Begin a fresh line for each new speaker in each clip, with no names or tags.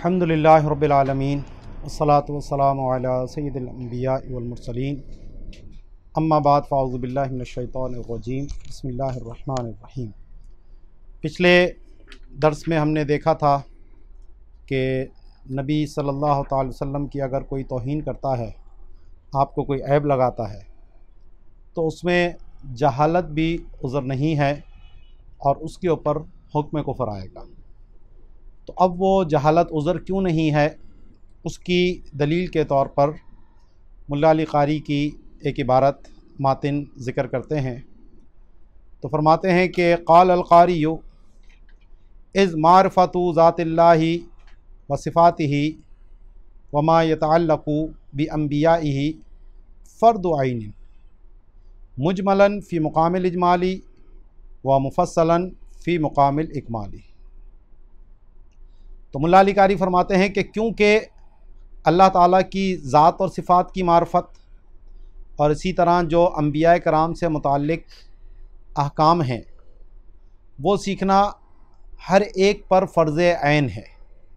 अल्हम्दुलिल्लाहि रब्बिल आलमीन वस्सलातु वस्सलामु अला सय्यिदिल अंबिया वल मुरसलीन अम्मा बाद फ़अऊज़ु बिल्लाहि मिनश शैतानिर रजीम बिस्मिल्लाहिर रहमानिर रहीम। पिछले दर्स में हमने देखा था कि नबी सल्लल्लाहु अलैहि वसल्लम की अगर कोई तौहीन करता है, आपको कोई ऐब लगाता है, तो उसमें जहालत भी उज़र नहीं है और उसके ऊपर हुक्म कुफ़र आएगा। तो अब वो जहालत उज़र क्यों नहीं है, उसकी दलील के तौर पर मुल्ला अली क़ारी की एक इबारत मातिन ज़िक्र करते हैं। तो फरमाते हैं कि क़ाल अल क़ारियु इज़ मारिफ़तु ज़ातिल्लाहि व सिफ़ातिही व मा यतअल्लक़ु बि अंबियाइही फ़र्दु ऐन मुजमलन फ़ी मुक़ामिल इजमाली व मुफ़स्सलन फ़ी मुक़ामिल इकमाली। तो मुल्ला अली क़ारी फरमाते हैं कि क्योंकि अल्लाह ताला की ज़ात और सिफ़ात की मार्फत और इसी तरह जो अंबिया कराम से मुताल्लिक़ अहकाम हैं वो सीखना हर एक पर फ़र्ज़ ऐन है।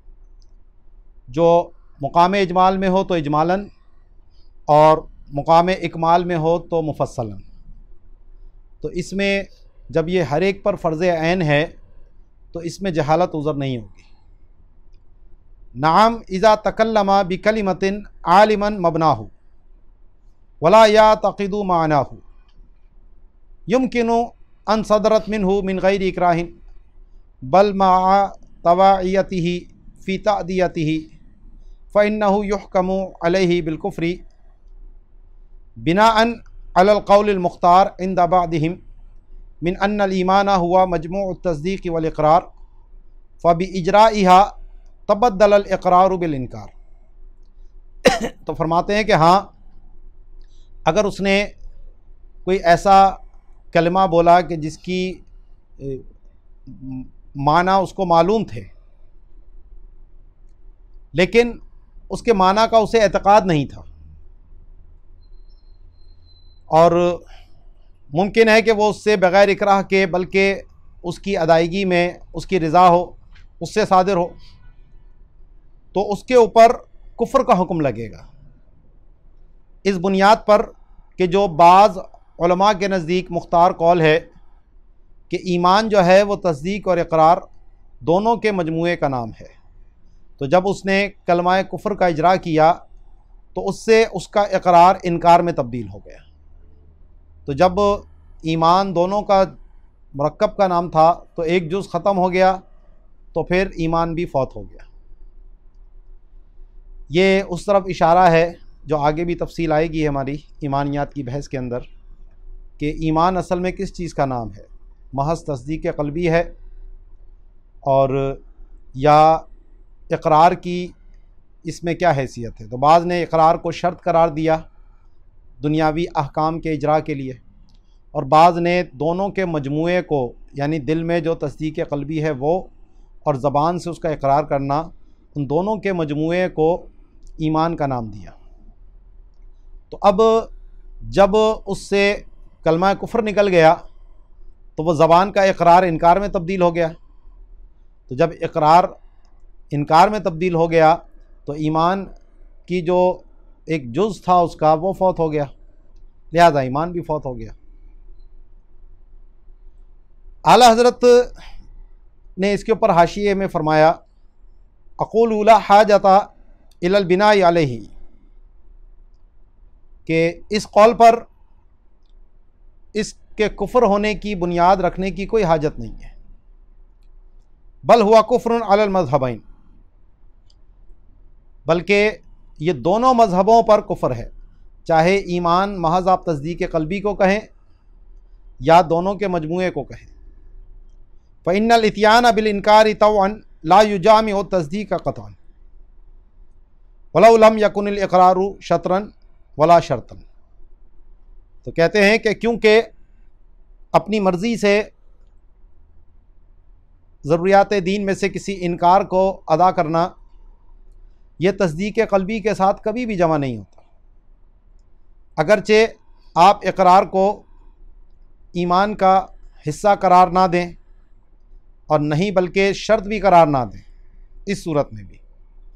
जो मुक़ाम इजमाल में हो तो इजमालन और मुक़ाम इकमाल में हो तो मुफ़स्सलन। तो इसमें जब ये हर एक पर फ़र्ज़ ऐन है तो इसमें जहालत उज़र नहीं होगी। नाम इज़ा तकल्लमा बिकलिमतिन आलिमन मबनाहु वला यातक़िदु मानाहु युमकिनु अन सदरत मिन्हु मिन गैरि इकराहिन बल मअ तवाइयतिही फ़ी तअदियतिही फ़इन्नहु युहकमु अलैहि बिलकुफ़्रि बिनाअन अलल क़ौलिल मुख्तार इंद बअदिहिम मिन अन्नल ईमान हुआ मजमूअ तस्दीक़ वल इक़रार फ़बि इजराइहा तबद्दल इक़रार बिल इनकार। तो फरमाते हैं कि हाँ, अगर उसने कोई ऐसा कलमा बोला कि जिसकी माना उसको मालूम थे, लेकिन उसके माना का उसे एतक़ाद नहीं था और मुमकिन है कि वो उससे बग़ैर इकराह के बल्कि उसकी अदायगी में उसकी रज़ा हो, उससे सादिर हो, तो उसके ऊपर कुफ्र का हुक्म लगेगा। इस बुनियाद पर कि जो बाज़ उलमा के नज़दीक मुख्तार कौल है कि ईमान जो है वो तस्दीक और इक़रार दोनों के मजमूए का नाम है। तो जब उसने कलमा कुफ्र का इजरा किया तो उससे उसका इक़रार इनकार में तब्दील हो गया। तो जब ईमान दोनों का मुरक्कब का नाम था तो एक जुज़ ख़त्म हो गया तो फिर ईमान भी फौत हो गया। ये उस तरफ इशारा है जो आगे भी तफसील आएगी हमारी ईमानियात की बहस के अंदर कि ईमान असल में किस चीज़ का नाम है, महज़ तस्दीक क़ल्बी है और या इक़रार की इसमें क्या हैसियत है। तो बाज़ ने इक़रार को शर्त करार दिया दुनियावी अहकाम के इजरा के लिए और बाज़ ने दोनों के मजमूए को यानी दिल में जो तस्दीक क़ल्बी है वो और ज़बान से उसका इक़रार करना, उन दोनों के मजमूए को ईमान का नाम दिया। तो अब जब उससे कलमा कुफ्र निकल गया तो वह ज़बान का इक़रार इनकार में तब्दील हो गया। तो जब इक़रार इनकार में तब्दील हो गया तो ईमान की जो एक जुज़ था उसका वो फौत हो गया, लिहाजा ईमान भी फौत हो गया। आला हज़रत ने इसके ऊपर हाशिए में फ़रमाया अक़ूलु ला हाजता इलल बिनाई अलैहि, कि इस कौल पर इसके कुफ्र होने की बुनियाद रखने की कोई हाजत नहीं है। बल हुआ कुफ्रुन अलल मज़हबैन, बल्कि ये दोनों मज़हबों पर कुफ्र है, चाहे ईमान महज़ आप तस्दीक क़ल्बी को कहें या दोनों के मजमूए को कहें। फ़इन्नल इत्यान बिल इनकारी तौअन ला युजामिउ तस्दीक क़तअन वलौ लम यकुनिल इक़रारु शतरन वला शर्तन। तो कहते हैं कि क्योंकि अपनी मर्ज़ी से ज़रूरियात दीन में से किसी इनकार को अदा करना यह तस्दीक क़ल्बी के साथ कभी भी जमा नहीं होता। अगरचे आप इक़रार को ईमान का हिस्सा करार ना दें और नहीं बल्कि शर्त भी करार ना दें, इस सूरत में भी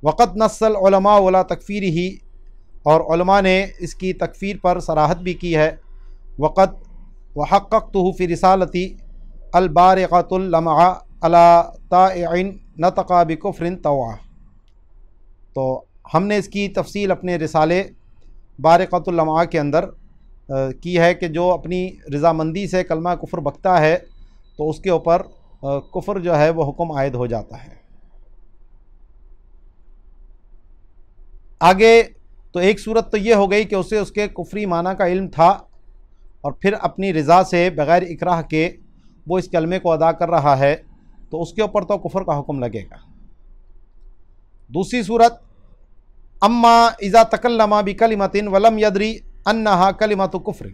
वक़त नस्सल उलमा वला तकफ़ीर ही, और उलमा ने इसकी तकफ़ीर पर सराहत भी की है। वक़त वहक़्क़तुहु फ़ी रिसालती अल-बारिक़तुल लमअ अला ताइइन नतक़ा बिकुफ़्रिन तवा। तो हमने इसकी तफसील अपने रिसाले बारिक़तुल लमअ के अंदर की है कि जो अपनी रज़ामंदी से कलमा कुफ़र बकता है तो उसके ऊपर कुफ़र जो है वो हुक्म आयद हो जाता है। आगे तो एक सूरत तो ये हो गई कि उसे उसके कुफरी माना का इल्म था और फिर अपनी रज़ा से बग़ैर इकराह के वो इस कलमे को अदा कर रहा है, तो उसके ऊपर तो कुफ़र का हुक्म लगेगा। दूसरी सूरत, अम्मा इज़ा तकल्लमा बिकलिमतिन वलम यदरी अन्नहा कलिमतु कुफ्र,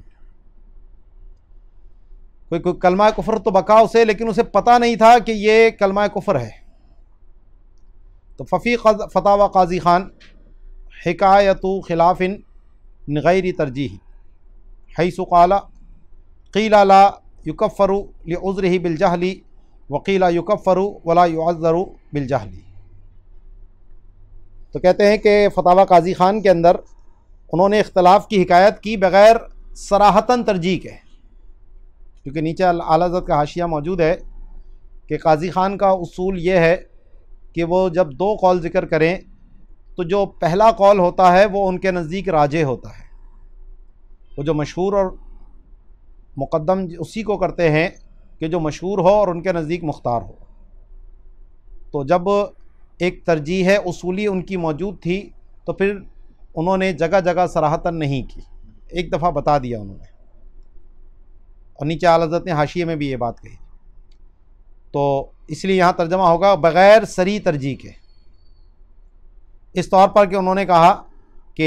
कोई कलमा कुफ्र तो बका उसे, लेकिन उसे पता नहीं था कि ये कलमा कुफ्र है। तो फ़फ़ी फ़तावा क़ाज़ी ख़ान हिकायतु खिलाफ़िन गैरि तरजीह हैसु क़ाला क़ीला ला युकफ़्फ़रु लिउज़्रिही बिलजहली वक़ीला युकफ़्फ़रु वला युअज़्ज़रु बिलजहली। तो कहते हैं कि फ़तावा क़ाज़ी ख़ान के अंदर उन्होंने इख्तलाफ की हिकायत की बग़ैर सराहतन तरजीह के, क्योंकि नीचे आला हज़रत का हाशिया मौजूद है कि क़ाज़ी ख़ान का उसूल ये है कि वो जब दो कौल ज़िक्र करें तो जो पहला कौल होता है वो उनके नज़दीक राजे होता है, वो जो मशहूर और मुक़द्दम उसी को करते हैं कि जो मशहूर हो और उनके नज़दीक मुख्तार हो। तो जब एक तरजीह उसूली उनकी मौजूद थी तो फिर उन्होंने जगह जगह सराहतन नहीं की, एक दफ़ा बता दिया उन्होंने, और नीचे आला हज़रत ने हाशिए में भी ये बात कही। तो इसलिए यहाँ तर्जमा होगा बग़ैर सरी तरजीह के, इस तौर पर कि उन्होंने कहा कि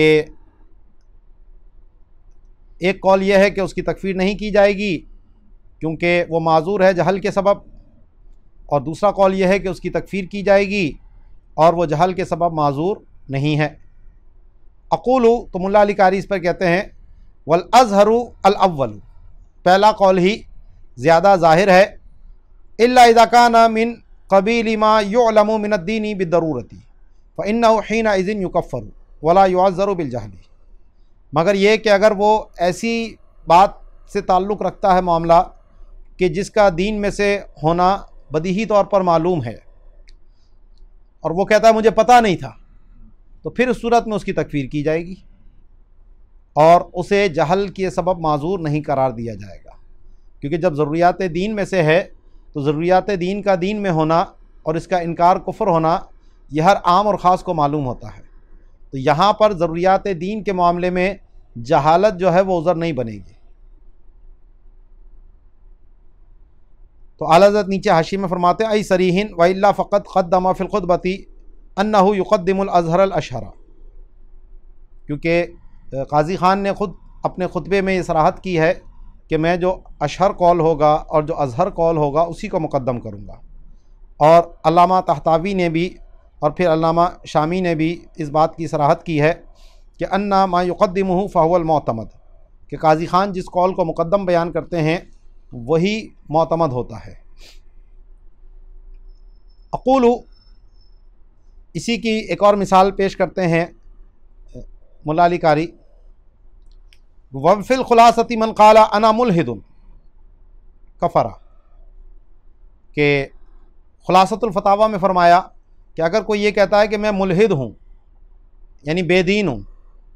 एक कौल यह है कि उसकी तकफ़ीर नहीं की जाएगी क्योंकि वो माज़ूर है जहल के सबब, और दूसरा कौल यह है कि उसकी तकफ़ीर की जाएगी और वो जहल के सबब माज़ूर नहीं है। अक़ूलु, तो मुल्ला अली कारी इस पर कहते हैं वल अज़हरु अल अव्वल, पहला कौल ही ज़्यादा ज़ाहिर है, इल्ला इज़ा काना मिन क़बील मा युअलमु मिन अद्दीनी बिद्दरूरती फ़इन्नहु हीना इज़िन युकफ़्फ़रु वला युअज़्ज़रु बिलजहली, मगर ये कि अगर वो ऐसी बात से ताल्लुक़ रखता है मामला कि जिसका दीन में से होना बदीही तौर पर मालूम है और वो कहता है मुझे पता नहीं था, तो फिर उस सूरत में उसकी तकफ़ीर की जाएगी और उसे जहल के सबब माज़ूर नहीं करार दिया जाएगा, क्योंकि जब ज़रूरियात दीन में से है तो ज़रूरियात दीन का दीन में होना और इसका इनकार कुफ़र होना यह हर आम और ख़ास को मालूम होता है। तो यहाँ पर ज़रूरियात दीन के मामले में जहालत जो है वो उज़र नहीं बनेगी। तो आला हज़रत नीचे हाशी में फरमाते हैं आई सरीहिन व इल्ला फ़क़त क़द्दम फ़िल ख़ुतबती अन्नहु युक़द्दिमुल अज़हर अल अशहरा, क्योंकि क़ाज़ी ख़ान ने ख़ुद अपने ख़ुतबे में ये सराहत की है कि मैं जो अशहर कौल होगा और जो अज़हर कौल होगा उसी को मुक़द्दम करूँगा। और अल्लामा तहतावी ने भी और फिर अल्लामा शामी ने भी इस बात की सराहत की है कि अन्ना मा युक़द्दिमुहु फ़हुवल मोतमद, कि क़ाज़ी ख़ान जिस कौल को मुक़द्दम बयान करते हैं वही मोतमद होता है। अक़ूलु, इसी की एक और मिसाल पेश करते हैं मुल्ला अली कारी, वफ़िल ख़ुलासती मन क़ाला अना मुल्हिदुन कफ़रा, के ख़ुलासतुल फ़तावा में फ़रमाया कि अगर कोई ये कहता है कि मैं मुल्हिद हूँ यानी बेदीन हूँ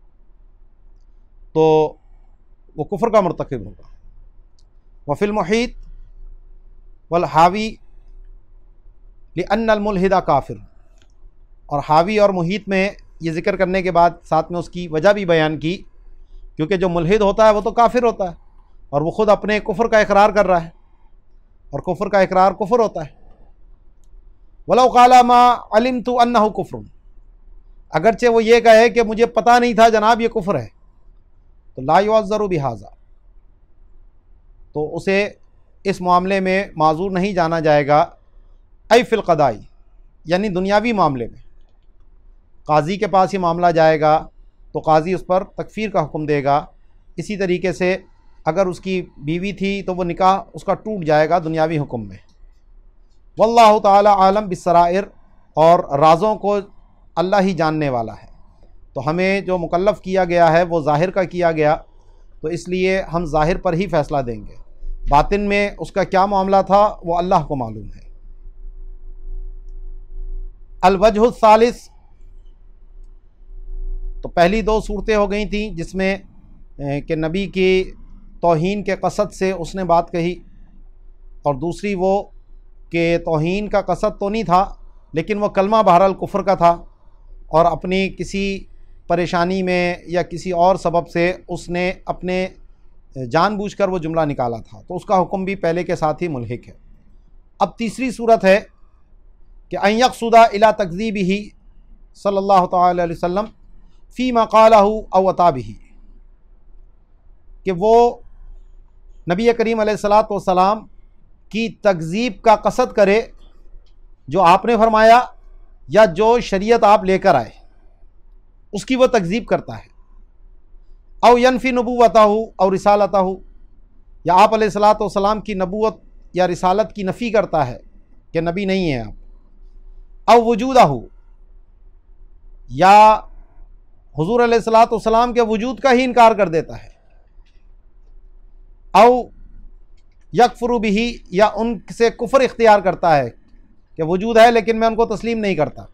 तो वो कुफ़र का मुर्तकिब होगा। वफ़िल मुहीत वल हावी लिअन्नल मुल्हिदा काफ़िर, और हावी और मुहीत में ये ज़िक्र करने के बाद साथ में उसकी वजह भी बयान की, क्योंकि जो मुल्हिद होता है वो तो काफिर होता है और वो ख़ुद अपने कुफ़र का इकरार कर रहा है और कुफ़र का इकरार कुफ़र होता है। वलौ क़ाला मा अलिमतु अन्नहु कुफ़्रुन, अगरचे वो ये कहे कि मुझे पता नहीं था जनाब ये कुफ़र है, तो ला युअज़्ज़रु बिहाज़ा, तो उसे इस मामले में माज़ूर नहीं जाना जाएगा। ऐ फ़िल क़दाई, यानी दुनियावी मामले में काजी के पास ही मामला जाएगा तो काजी उस पर तकफ़ीर का हुक्म देगा। इसी तरीके से अगर उसकी बीवी थी तो वो निकाह उसका टूट जाएगा दुनियावी हुक्म में। वल्लाहु ताला आलम बिस्सराइर, और राज़ों को अल्लाह ही जानने वाला है। तो हमें जो मुकल्लफ़ किया गया है वो ज़ाहिर का किया गया, तो इसलिए हम ज़ाहिर पर ही फ़ैसला देंगे। बातिन में उसका क्या मामला था वो अल्लाह को मालूम है। अल-वजहु सालिस, तो पहली दो सूरतें हो गई थी जिसमें कि नबी की तौहीन के कसद से उसने बात कही, और दूसरी वो कि तौहीन का कसद तो नहीं था लेकिन वो कलमा बहरहाल कुफ्र का था, और अपनी किसी परेशानी में या किसी और सबब से उसने अपने जानबूझकर वो जुमला निकाला था, तो उसका हुक्म भी पहले के साथ ही मुल्हिक है। अब तीसरी सूरत है कि अन यक़सुदा इला तकज़ीबिही सल्लल्लाहु तआला अलैहि वसल्लम फ़ी मा क़ालहु अव अता बिही, कि वो नबी करीम अलैहिस्सलातु वस्सलाम की तकज़ीब का कसद करे, जो आपने फरमाया या जो शरीयत आप लेकर आए उसकी वो तकज़ीब करता है। औ यनफ़ी नबुव्वतहु और रिसालतहु, या आप अलैहिस्सलातु वस्सलाम की नबूवत या रिसालत की नफ़ी करता है कि नबी नहीं है आप। औ वजूदहु, या हुज़ूर अलैहिस्सलातु वस्सलाम के वजूद का ही इनकार कर देता है। औ यकफुरु बिही, या उनसे कुफ्र इख्तियार करता है कि वजूद है लेकिन मैं उनको तस्लीम नहीं करता।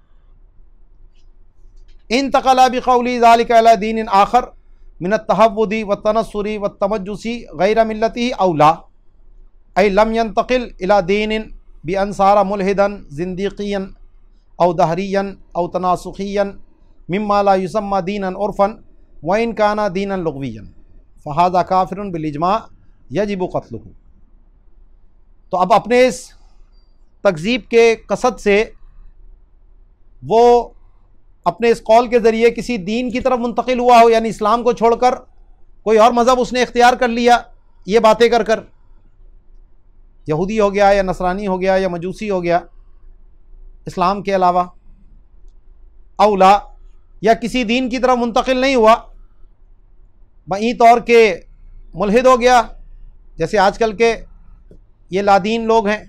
इन तक़ला बिक़ौली ज़ालिका अला दीन आखर मिन तहव्वुदी व तनस्सुरी व तमज्जुसी गैर मिल्लती औला, ऐ लम यंतक़िल इला दीन बि अंसारा मुल्हिदन ज़िंदीक़ियन औ दहरियन औ तनासुखियन मिम्मा ला युसम्मा दीनन उर्फ़न व इन काना दीनन लुग़वियन फ़हाज़ा काफ़िरुन बिल इज्मा यजिबु क़त्लुहु। तो अब अपने इस तकज़ीब के कसद से वो अपने इस कौल के ज़रिए किसी दीन की तरफ मुंतकिल हुआ हो, यानी इस्लाम को छोड़कर कोई और मज़हब उसने इख्तियार कर लिया, ये बातें कर कर यहूदी हो गया या नसरानी हो गया या मजूसी हो गया इस्लाम के अलावा, औला, या किसी दीन की तरफ मुंतकिल नहीं हुआ, बई तौर के मुल्हिद हो गया, जैसे आजकल के ये लादीन लोग हैं,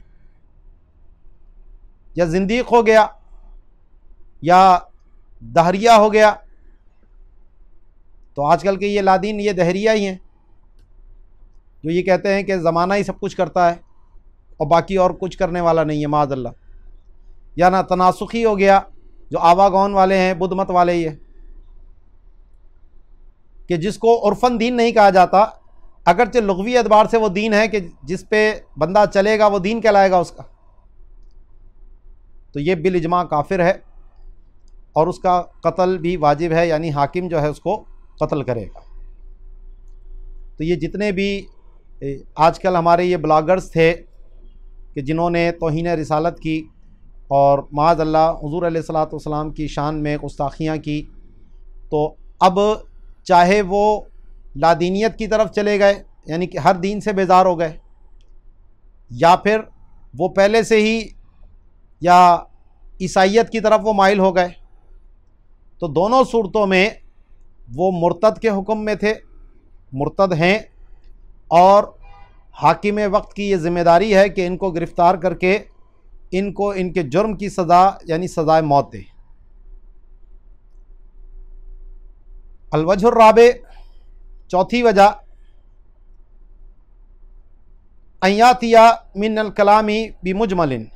या ज़िंदीक़ हो गया, या दहरिया हो गया। तो आजकल के ये लादीन ये दहरिया ही हैं जो ये कहते हैं कि ज़माना ही सब कुछ करता है और बाकी और कुछ करने वाला नहीं है, माज़अल्लाह। या ना तनासुखी हो गया, जो आवागौन वाले हैं, बुद्ध मत वाले ही है, कि जिसको उर्फ़न दीन नहीं कहा जाता, अगरचे लुग़वी एतबार से वो दीन है कि जिस पे बंदा चलेगा वो दीन कहलाएगा उसका, तो ये बिल इज्मा काफिर है और उसका कत्ल भी वाजिब है, यानी हाकिम जो है उसको कत्ल करेगा। तो ये जितने भी आजकल हमारे ये ब्लॉगर्स थे कि जिन्होंने तौहीन रिसालत की और माज़अल्लाह हुज़ूर अलैहिस्सलातु वस्सलाम की शान में गुस्ताखियाँ की, तो अब चाहे वो लादीनियत की तरफ चले गए, यानी कि हर दीन से बेजार हो गए, या फिर वो पहले से ही या ईसाइयत की तरफ वो माइल हो गए, तो दोनों सूरतों में वो मुर्तद के हुक्म में थे, मुर्तद हैं, और हाकिम वक्त की ये ज़िम्मेदारी है कि इनको गिरफ़्तार करके इनको इनके जुर्म की सज़ा यानी सज़ाए मौत दे। अलवजहुर राबे, चौथी वजह, अय्यातिया मिनल कलामी बिमुजमलिन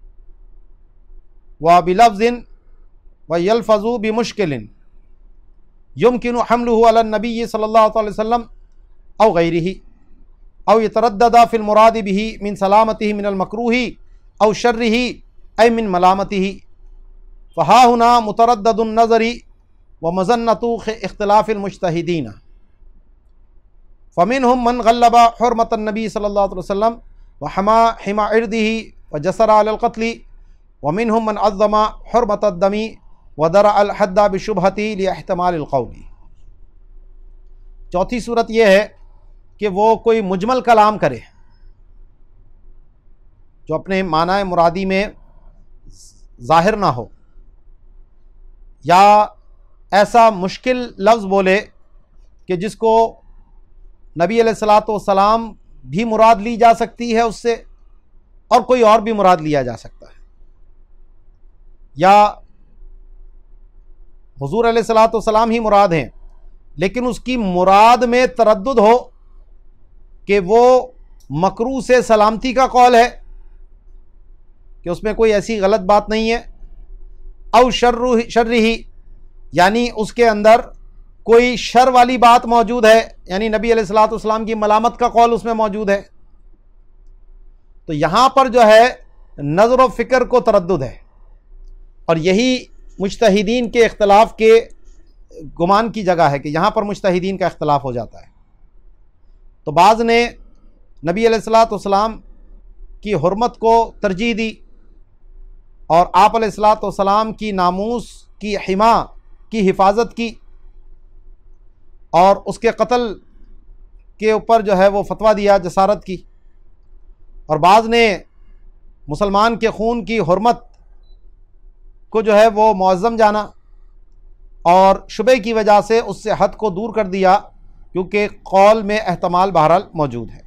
व बिलफ्ज़िन व यल्फ़ज़ु बिमुश्किलिन युमकिनु हम्लुहु अला नबी सल्लल्लाहु अलैहि वसल्लम औ गैरिही औ यतरद्ददा फ़िल मुरादि बिही मिन सलामतिही मिनल मकरूही औ शर्रिही ऐ मिन मलामतिही फ़हा हुना मुतरद्ददुन नज़री व मज़न्नतु इख्तिलाफ़िल मुज्तहिदीन फ़मिनहुम मन गल्लबा हुर्मतन नबी सल्लल्लाहु अलैहि वसल्लम व हमा हिमा इर्दिही व जसरा अलल क़त्ली व मिनहुम मन अज़्ज़मा हुर्मतद दमी व दरा अल हद्दा बिशुबहती लिइहतिमालिल क़ौली। चौथी सूरत यह है कि वो कोई मुजमल कलाम करे जो अपने माना मुरादी में ज़ाहिर ना हो, या ऐसा मुश्किल लफ्ज़ बोले कि जिसको नबी अलैहिस्सलातु वस्सलाम भी मुराद ली जा सकती है उससे और कोई और भी मुराद लिया जा सकता है, या हुजूर अलैहिस्सलातु वस्सलाम ही मुराद हैं, लेकिन उसकी मुराद में तरद्दुद हो कि वो मकरूह से सलामती का कौल है कि उसमें कोई ऐसी गलत बात नहीं है, औ शर्रिही यानी उसके अंदर कोई शर वाली बात मौजूद है, यानी नबी अलैहिस्सलातु वस्सलाम की मलामत का कौल उसमें मौजूद है। तो यहाँ पर जो है नज़र व फ़िक्र को तरद्दुद है, और यही मुज्तहिदीन के इख्तलाफ के गुमान की जगह है कि यहाँ पर मुज्तहिदीन का इख्तलाफ हो जाता है। तो बाज़ ने नबी अलैहिस्सलातु वस्सलाम की हुर्मत को तरजीह दी और आप अलैहिस्सलातु वस्सलाम की नामूस की हिमा की हिफाजत की और उसके कत्ल के ऊपर जो है वो फतवा दिया जसारत की, और बाज़ ने मुसलमान के खून की हुर्मत को जो है वो मुअज़्ज़म जाना और शुबे की वजह से उससे हद को दूर कर दिया, क्योंकि कौल में एहतमाल बहरहाल मौजूद है।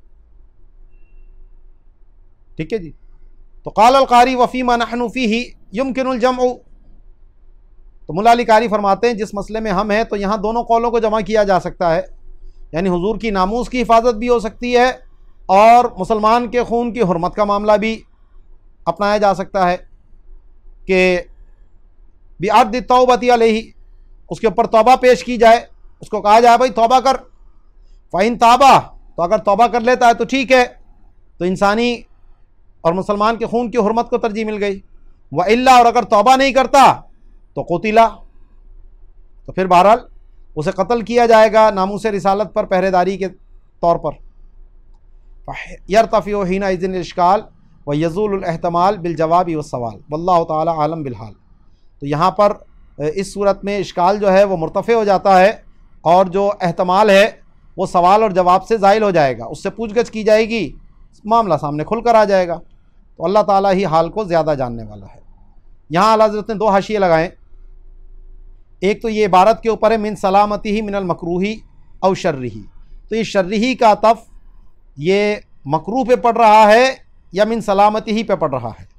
ठीक है जी। तो क़ाल अल क़ारी वफ़ीमा नहनु फ़ीही युमकिनुल जमउ, तो मुल्ला अली कारी फरमाते हैं जिस मसले में हम हैं तो यहाँ दोनों कौलों को जमा किया जा सकता है, यानी हुजूर की नामूस की हिफाजत भी हो सकती है और मुसलमान के खून की हुर्मत का मामला भी अपनाया जा सकता है कि बिअर्द तौबती अलैहि, उसके ऊपर तौबा पेश की जाए, उसको कहा जाए भाई तौबा कर, फ़इन ताबा, तो अगर तौबा कर लेता है तो ठीक है, तो इंसानी और मुसलमान के खून की हुर्मत को तरजीह मिल गई। व इल्ला, और अगर तौबा नहीं करता तो कुतिला, तो फिर बहरहाल उसे कत्ल किया जाएगा नामूस रिसालत पर पहरेदारी के तौर पर। यरतफ़िउ हिना इज़्न इश्काल व यज़ूलुल एहतमाल बिल जवाबी व सवाल वल्लाहु ताला आलम बिल हाल। तो यहाँ पर इस सूरत में इश्काल जो है वो मुर्तफ़े हो जाता है और जो एहतमाल है वो सवाल और जवाब से ज़ाइल हो जाएगा, उससे पूछगछ की जाएगी, मामला सामने खुल कर आ जाएगा। तो अल्लाह ताला ही हाल को ज़्यादा जानने वाला है। यहाँ आला हज़रत ने दो हाशिए लगाएँ, एक तो ये इबारत के ऊपर है मिन सलामती ही मिनल मकरूही औ शर्रिही, तो ये शर्रिही का अतफ़ ये मकरूह पे पड़ रहा है या मिन सलामती ही पे पड़ रहा है।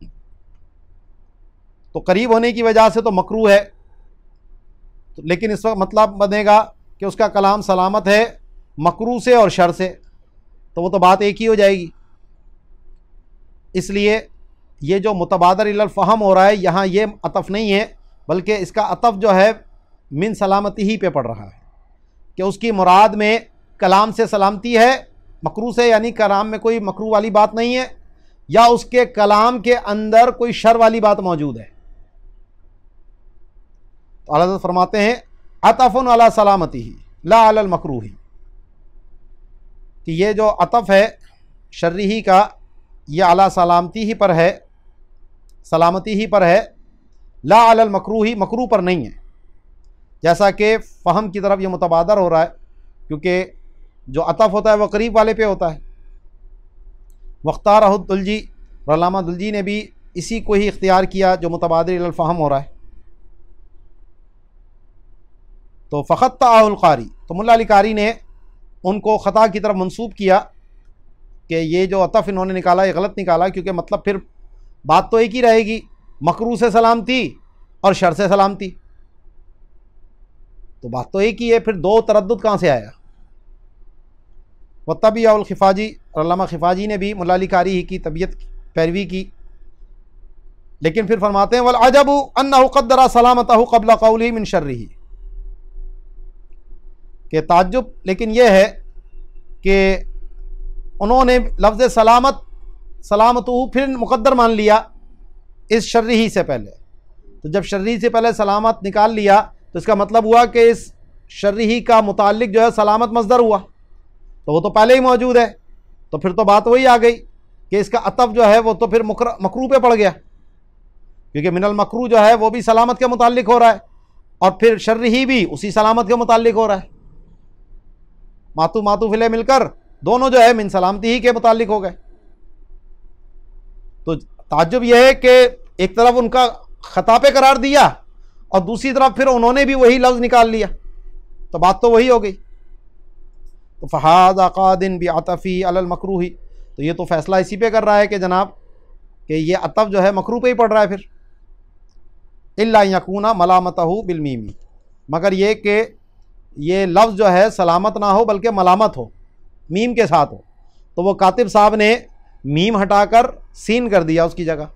तो करीब होने की वजह से तो मकरूह है, तो लेकिन इस वक्त मतलब बनेगा कि उसका कलाम सलामत है मकरूह से और शर से, तो वो तो बात एक ही हो जाएगी। इसलिए ये जो मुतबादर इलल फ़हम हो रहा है यहाँ ये अतफ़ नहीं है, बल्कि इसका अतफ़ जो है मिन सलामती ही पे पड़ रहा है कि उसकी मुराद में कलाम से सलामती है, मकरूह से यानी कलाम में कोई मकरूह वाली बात नहीं है या उसके कलाम के अंदर कोई शर वाली बात मौजूद है। तो अल्लाह फरमाते हैं अतफ़ुन अला सलामती ही ला अलल मकरूही, कि ये जो अतफ़ है शर्रिही का ये अला सलामती ही पर है, सलामती ही पर है, ला अलल मकरूही, मकरूह पर नहीं है। जैसा कि फ़हम की तरफ ये मुतबादर हो रहा है, क्योंकि जो अतफ़ होता है वह करीब वाले पे होता है। वख्तारहु दुलजी, अल्लामा दुलजी ने भी इसी को ही इख्तियार किया जो मुतबादर इलल फ़हम हो रहा है। तो फ़ख़त्तअहुल क़ारी, तो मुल्ला अली कारी ने उनको ख़ता की तरफ मंसूब किया कि ये जो अतफ़ इन्होंने निकाला ये गलत निकाला, क्योंकि मतलब फिर बात तो एक ही रहेगी, मकरूह से सलामती और शर से सलामती, तो बात तो एक ही है, फिर दो तरद्दुद कहाँ से आया। वत्तबिअहुल खिफ़ाजी, अल्लामा खिफ़ाजी ने भी मुल्ला अली कारी ही की तबीयत पैरवी की, लेकिन फिर फरमाते हैं वल अजबु अन्नहु क़द्दरा सलामतहु क़ब्ल क़ौलिही मिन शर्रिही, कि ताज्जुब लेकिन यह है कि उन्होंने लफ्ज़ सलामतहु फिर मुक़द्दर मान लिया इस शर्रिही से पहले। तो जब शर्रिही से पहले सलामत निकाल लिया तो इसका मतलब हुआ कि इस शर्रिही का मुताल्लिक जो है सलामत मस्दर हुआ, तो वो तो पहले ही मौजूद है, तो फिर तो बात वही आ गई कि इसका अतफ़ जो है वो तो फिर मकरूह पे पड़ गया, क्योंकि मिनल मकरूह जो है वो भी सलामत के मुताल्लिक हो रहा है और फिर शर्रिही भी उसी सलामत के मुताल्लिक हो रहा है। मातू मातू फिले मिलकर दोनों जो है मिन सलामती ही के मुताल्लिक हो गए। तो ताज्जुब यह है कि एक तरफ उनका ख़ता पे करार दिया और दूसरी तरफ फिर उन्होंने भी वही लफ्ज़ निकाल लिया, तो बात तो वही हो गई। तो फ़हाज़ा क़ादिन बिअतफ़ी अलल मकरूही, तो ये तो फ़ैसला इसी पे कर रहा है कि जनाब कि ये अतफ़ जो है मकरूह पे ही पड़ रहा है। फिर इल्ला यकूना मलामतहु बिलमीमी, मगर ये कि ये लफ्ज़ जो है सलामत ना हो बल्कि मलामत हो, मीम के साथ हो। तो वो कातिब साहब ने मीम हटाकर सीन कर दिया उसकी जगह।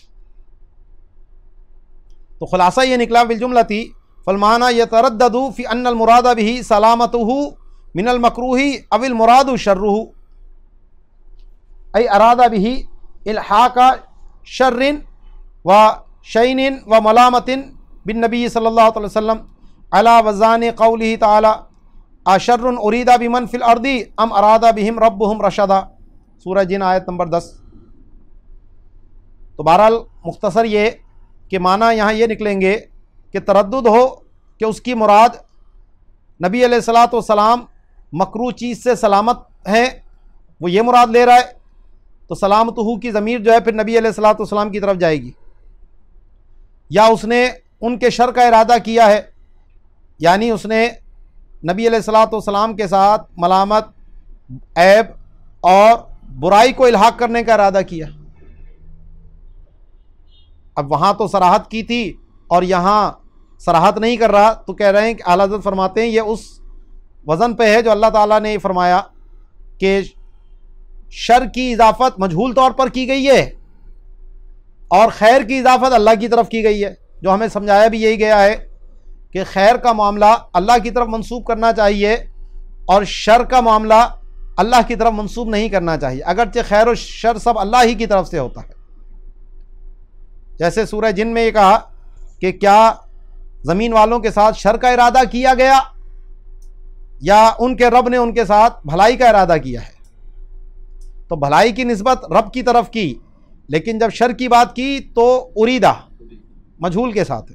तो खुलासा ये निकला बिलजुमलती फलमाना यतरद्ददु फ़ी अन्नल मुरादा बिही सलामतुहु मिनल मकरूही अविल मुरादु शर्रुहु ऐ अरादा बिही इल्हाका शर्रिन व शैनिन व मलामतिन बिन नबी सल्लल्लाहु अलैहि वसल्लम अला वज़ान क़ौलिही ताला अशर्रुन उरीदा बिमन फ़िल अर्दी अम अरादा बिहिम रब्बुहुम रशदा, सूरह जिन आयत नंबर 10। तो बहरहाल मुख्तसर ये कि माना यहाँ ये निकलेंगे कि तरद्दुद हो कि उसकी मुराद नबी अलैहिस्सलातु वस्सलाम मकरूह चीज़ से सलामत हैं, वो ये मुराद ले रहा है, तो सलामतहू की ज़मीर जो है फिर नबी अलैहिस्सलातु वस्सलाम की तरफ जाएगी। या उसने उनके शर का इरादा किया है, यानी उसने नबी अलैहिस्सलातु वस्सलाम के साथ मलामत, ऐब और बुराई को इल्हाक करने का इरादा किया। अब वहाँ तो सराहत की थी और यहाँ सराहत नहीं कर रहा, तो कह रहे हैं कि आला हज़रत फरमाते हैं ये उस वज़न पे है जो अल्लाह ताला ने फरमाया कि शर की इजाफ़त मजहूल तौर पर की गई है और खैर की इजाफ़त अल्लाह की तरफ की गई है। जो हमें समझाया भी यही गया है कि खैर का मामला अल्लाह की तरफ मंसूब करना चाहिए और शर का मामला अल्लाह की तरफ मंसूब नहीं करना चाहिए, अगरचे खैर और शर सब अल्लाह ही की तरफ से होता है। जैसे सूरह जिन में ये कहा कि क्या ज़मीन वालों के साथ शर का इरादा किया गया या उनके रब ने उनके साथ भलाई का इरादा किया है। तो भलाई की निस्बत रब की तरफ की, लेकिन जब शर की बात की तो उरीदा मजहूल के साथ है।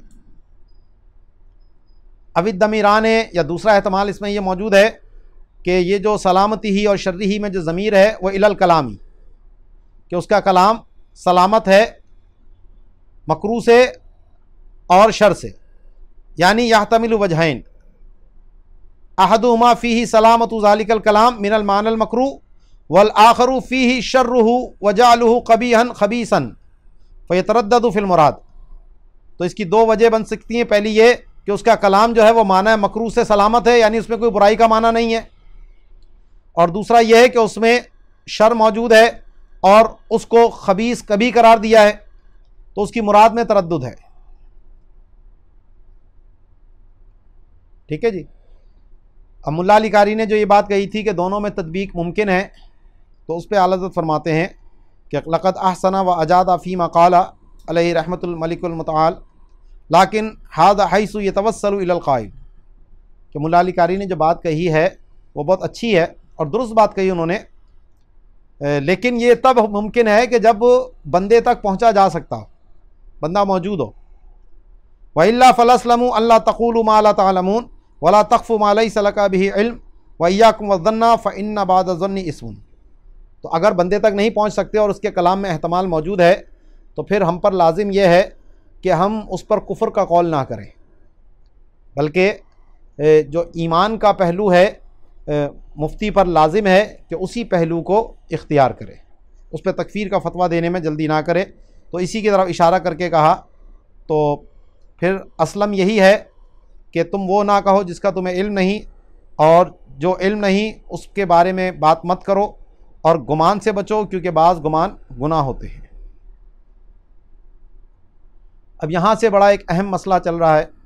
अविद दमीरान या दूसरा एहतमाल इसमें यह मौजूद है कि ये जो सलामती ही और शर्री ही में जो ज़मीर है वह इलल कलामी, कि उसका कलाम सलामत है मकरू से और शर से, यानी यहतमिलु वजहैन अहदुहुमा फ़ीही सलामतु ज़ालिकल कलाम मिनल मानल मकरू वल आखरु फ़ीही शर्रुहु वजालुहु क़बीहन ख़बीसन फ़यतरद्ददु फ़िल मुराद। तो इसकी दो वजह बन सकती हैं। पहली ये कि उसका कलाम जो है वो माना मकरू से सलामत है, यानी उसमें कोई बुराई का माना नहीं है, और दूसरा यह है कि उसमें शर मौजूद है और उसको ख़बीस कभी करार दिया है, तो उसकी मुराद में तरद्दुद है। ठीक है जी। अब मुल्ला अली कारी ने जो ये बात कही थी कि दोनों में तदबीक मुमकिन है, तो उस पर आला हज़रत फरमाते हैं कि लक़द अहसना व अजादा फ़ीमा क़ाला अलैहि रहमतुल मलिकुल मुतआल लाकिन हाज़ा हैसु यतवस्सलु इलल क़ाइल, कि मुल्ला अली कारी ने जो बात कही है वो बहुत अच्छी है और दुरुस्त बात कही उन्होंने, लेकिन ये तब मुमकिन है कि जब बंदे तक पहुँचा जा सकता हो, बंदा मौजूद हो। वइल्ला फलस्लमु अल्ला तक़ूलु मा ला तअलमून वला तक़फ़ु मा लैसा लका बिही इल्म व इय्याकुम वज़्ज़न्ना फ़इन्ना बादा ज़न्नि इस्मुन। तो अगर बंदे तक नहीं पहुँच सकते और उसके कलाम में एहतमाल मौजूद है, तो फिर हम पर लाजिम यह है कि हम उस पर कुफ्र का कौल ना करें, बल्कि जो ईमान का पहलू है मुफ्ती पर लाजिम है कि उसी पहलू को इख्तियार करे, उस पर तकफ़ीर का फतवा देने में जल्दी ना करे। तो इसी की तरफ इशारा करके कहा, तो फिर असलम यही है कि तुम वो ना कहो जिसका तुम्हें इल्म नहीं, और जो इल्म नहीं उसके बारे में बात मत करो, और गुमान से बचो क्योंकि बाज़ गुमान गुनाह होते हैं। अब यहाँ से बड़ा एक अहम मसला चल रहा है,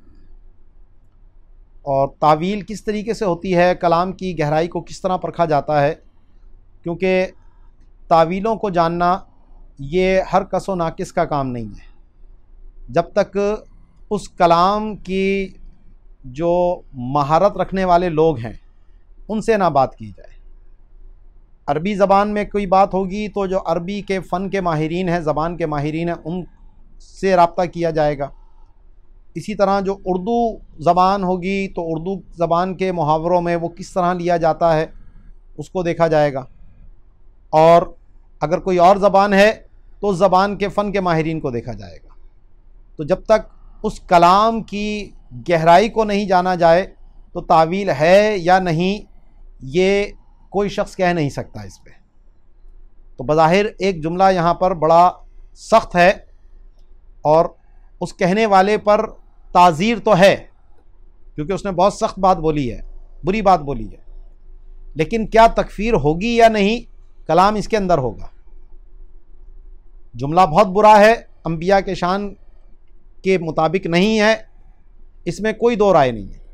और तावील किस तरीके से होती है, कलाम की गहराई को किस तरह परखा जाता है, क्योंकि तावीलों को जानना ये हर कसो नाकिस का काम नहीं है जब तक उस कलाम की जो महारत रखने वाले लोग हैं उनसे ना बात की जाए। अरबी ज़बान में कोई बात होगी तो जो अरबी के फ़न के माहिरीन हैं, ज़बान के माहिरीन हैं, उनसे रब्ता किया जाएगा। इसी तरह जो उर्दू ज़बान होगी तो उर्दू ज़बान के मुहावरों में वो किस तरह लिया जाता है उसको देखा जाएगा, और अगर कोई और ज़बान है तो उस ज़बान के फ़न के माहिरीन को देखा जाएगा। तो जब तक उस कलाम की गहराई को नहीं जाना जाए तो तावील है या नहीं ये कोई शख्स कह नहीं सकता इस पर। तो बज़ाहिर एक जुमला यहाँ पर बड़ा सख्त है और उस कहने वाले पर ताज़ीर तो है, क्योंकि उसने बहुत सख्त बात बोली है, बुरी बात बोली है, लेकिन क्या तकफ़ीर होगी या नहीं, कलाम इसके अंदर होगा। जुमला बहुत बुरा है, अंबिया के शान के मुताबिक नहीं है, इसमें कोई दो राय नहीं है।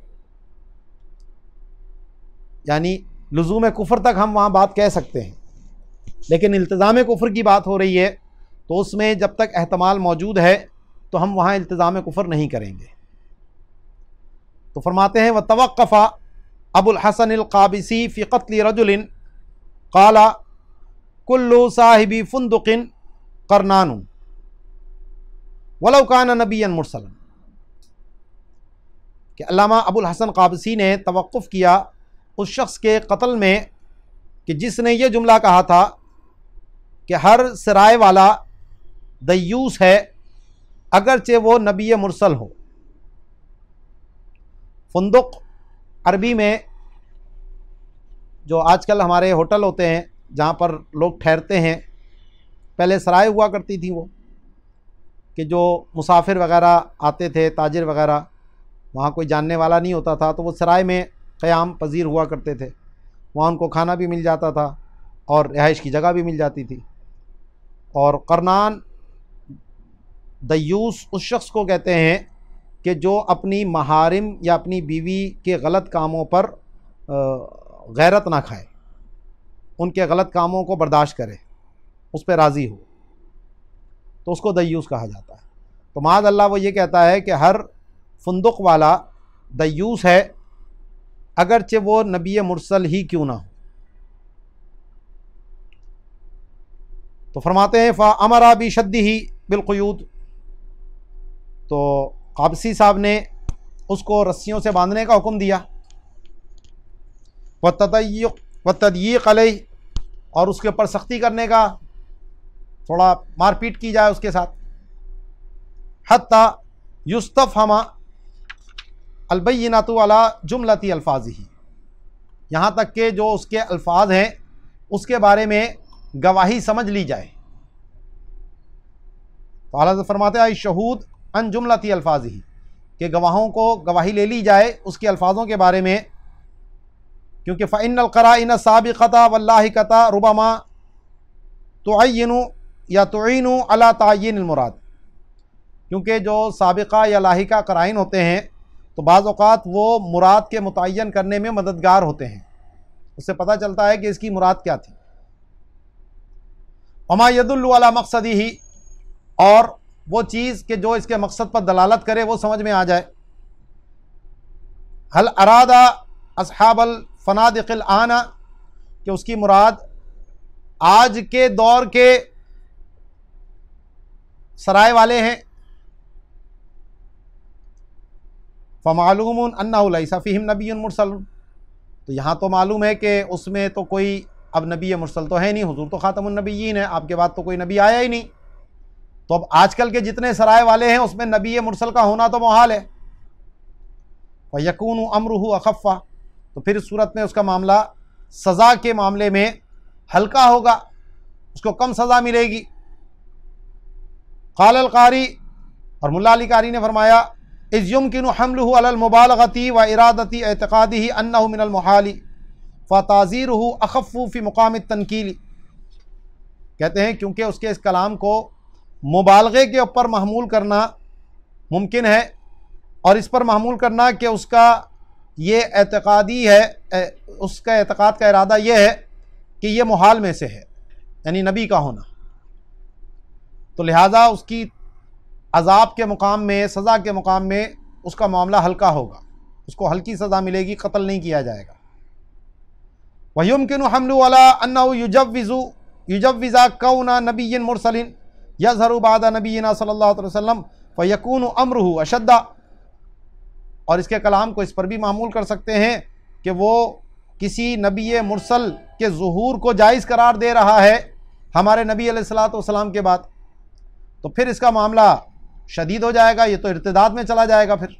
यानी लुज़ूम कुफ़र तक हम वहाँ बात कह सकते हैं, लेकिन इल्तिज़ाम कुफ़र की बात हो रही है तो उसमें जब तक एहतमाल मौजूद है तो हम वहाँ इल्तिज़ाम कुफ़र नहीं करेंगे। तो फरमाते हैं, व तवक़्क़फ़ा अबुल हसन अल क़ाबिसी फ़ी क़त्ल रजुलिन क़ाला कुल्लु साहिबी फ़ुंदुक़िन क़रनानु वलौ कान नबिय्यन मुरसलन। कि अल्लामा अबुल हसन क़ाबिसी ने तवक़्क़ुफ़ किया उस शख्स के कत्ल में कि जिसने ये जुमला कहा था कि हर सराय वाला दयूस है अगरचे वो नबी मुरसल हो। फुंदुक अरबी में जो आजकल हमारे होटल होते हैं जहाँ पर लोग ठहरते हैं, पहले सराय हुआ करती थी, वो कि जो मुसाफिर वग़ैरह आते थे, ताजिर वग़ैरह, वहाँ कोई जानने वाला नहीं होता था तो वो सराय में क़याम पजीर हुआ करते थे। वहाँ उनको खाना भी मिल जाता था और रिहाइश की जगह भी मिल जाती थी। और करनान दयूस उस शख्स को कहते हैं कि जो अपनी महारिम या अपनी बीवी के गलत कामों पर गैरत ना खाए, उनके गलत कामों को बर्दाश्त करे, उस पर राज़ी हो, तो उसको दयूस कहा जाता है। तो माज़ अल्लाह वो ये कहता है कि हर फुंदुक वाला दयूस है अगरचे वो नबी मुरसल ही क्यों ना हो। तो फरमाते हैं, फ़ा अमरा बि शद्दिही बिलक़ुयूद, तो क़ाबसी साहब ने उसको रस्सियों से बांधने का हुक्म दिया। व तदयीक़ अलैहि, और उसके ऊपर सख्ती करने का, थोड़ा मारपीट की जाए उसके साथ। हत्ता युस्तफ़हमा अलबय्यिनातु अला जुमलती अल्फाज़िही, यहाँ तक कि जो उसके अल्फाज हैं उसके बारे में गवाही समझ ली जाए। तो आला फरमाते हैं, शहूद अन जुमलती अल्फाज़िही, कि गवाहों को गवाही ले ली जाए उसके अल्फाजों के बारे में, क्योंकि फ़इन्नल क़राइना साबिक़ता वल्लाहिक़ता रुबमा तुअय्यिनु या तुईनु अला तअय्यिनिल मुराद, क्योंकि जो साबिक़ा या लाहिक़ा क़राइन होते हैं तो बाज़ औक़ात वो मुराद के मुतय्यन करने में मददगार होते हैं, उससे पता चलता है कि इसकी मुराद क्या थी। वमा यदुल्लु अला मक़सदिही, और वो चीज़ कि जो इसके मकसद पर दलालत करे वो समझ में आ जाए। हल अरादा अस्हाबल फ़नादिक़िल आना, कि उसकी मुराद आज के दौर के सराय वाले हैं। फ़मालूमुन अन्नहु लैसा फ़ीहिम नबियुन मुरसल, तो यहाँ तो मालूम है कि उसमें तो कोई अब नबी मुरसल तो है नहीं, हुज़ूर तो ख़ातमुन नबिय्यीन है, आपके बाद तो कोई नबी आया ही नहीं। तो अब आजकल के जितने सराय वाले हैं उसमें नबी मुरसल का होना तो मुहाल है। फ़यकूनु अम्रुहु अख़फ़्फ़ा, तो फिर इस सूरत में उसका मामला सज़ा के मामले में हल्का होगा, उसको कम सज़ा मिलेगी। क़ाल अल क़ारी, और मुल्ला अली क़ारी ने फरमाया, इज़ युमकिनु हम्लुहु अलल मुबालगती व इरादती एतक़ादिही अन्नहु मिनल मुहाली फ़ताज़ीरुहु अख़फ़्फ़ु फ़ी मुक़ाम तनकीली। कहते हैं क्योंकि उसके इस कलाम को मुबालगे के ऊपर महमूल करना मुमकिन है, और इस पर महमूल करना कि उसका ये एतक़ादी है, उसका एतक़ाद का इरादा ये है कि ये मुहाल में से है, यानी नबी का होना, तो लिहाजा उसकी अज़ाब के मुकाम में, सज़ा के मुकाम में उसका मामला हल्का होगा, उसको हल्की सज़ा मिलेगी, कत्ल नहीं किया जाएगा। वयुमकिनु हम्लु अला अन्नहु युजव्विज़ा कौना नबिय्यिन मुरसलिन यज़हरु बादा नबिय्यिना सल्लल्लाहु अलैहि वसल्लम फ़यकूनु अम्रुहु अशद्दा, और इसके कलाम को इस पर भी मामूल कर सकते हैं कि वो किसी नबी मुरसल के ज़ुहूर को जायज़ करार दे रहा है हमारे नबी अलैहिस्सलातु वस्सलाम के बाद, तो फिर इसका मामला शदीद हो जाएगा, ये तो इर्तिदाद में चला जाएगा फिर।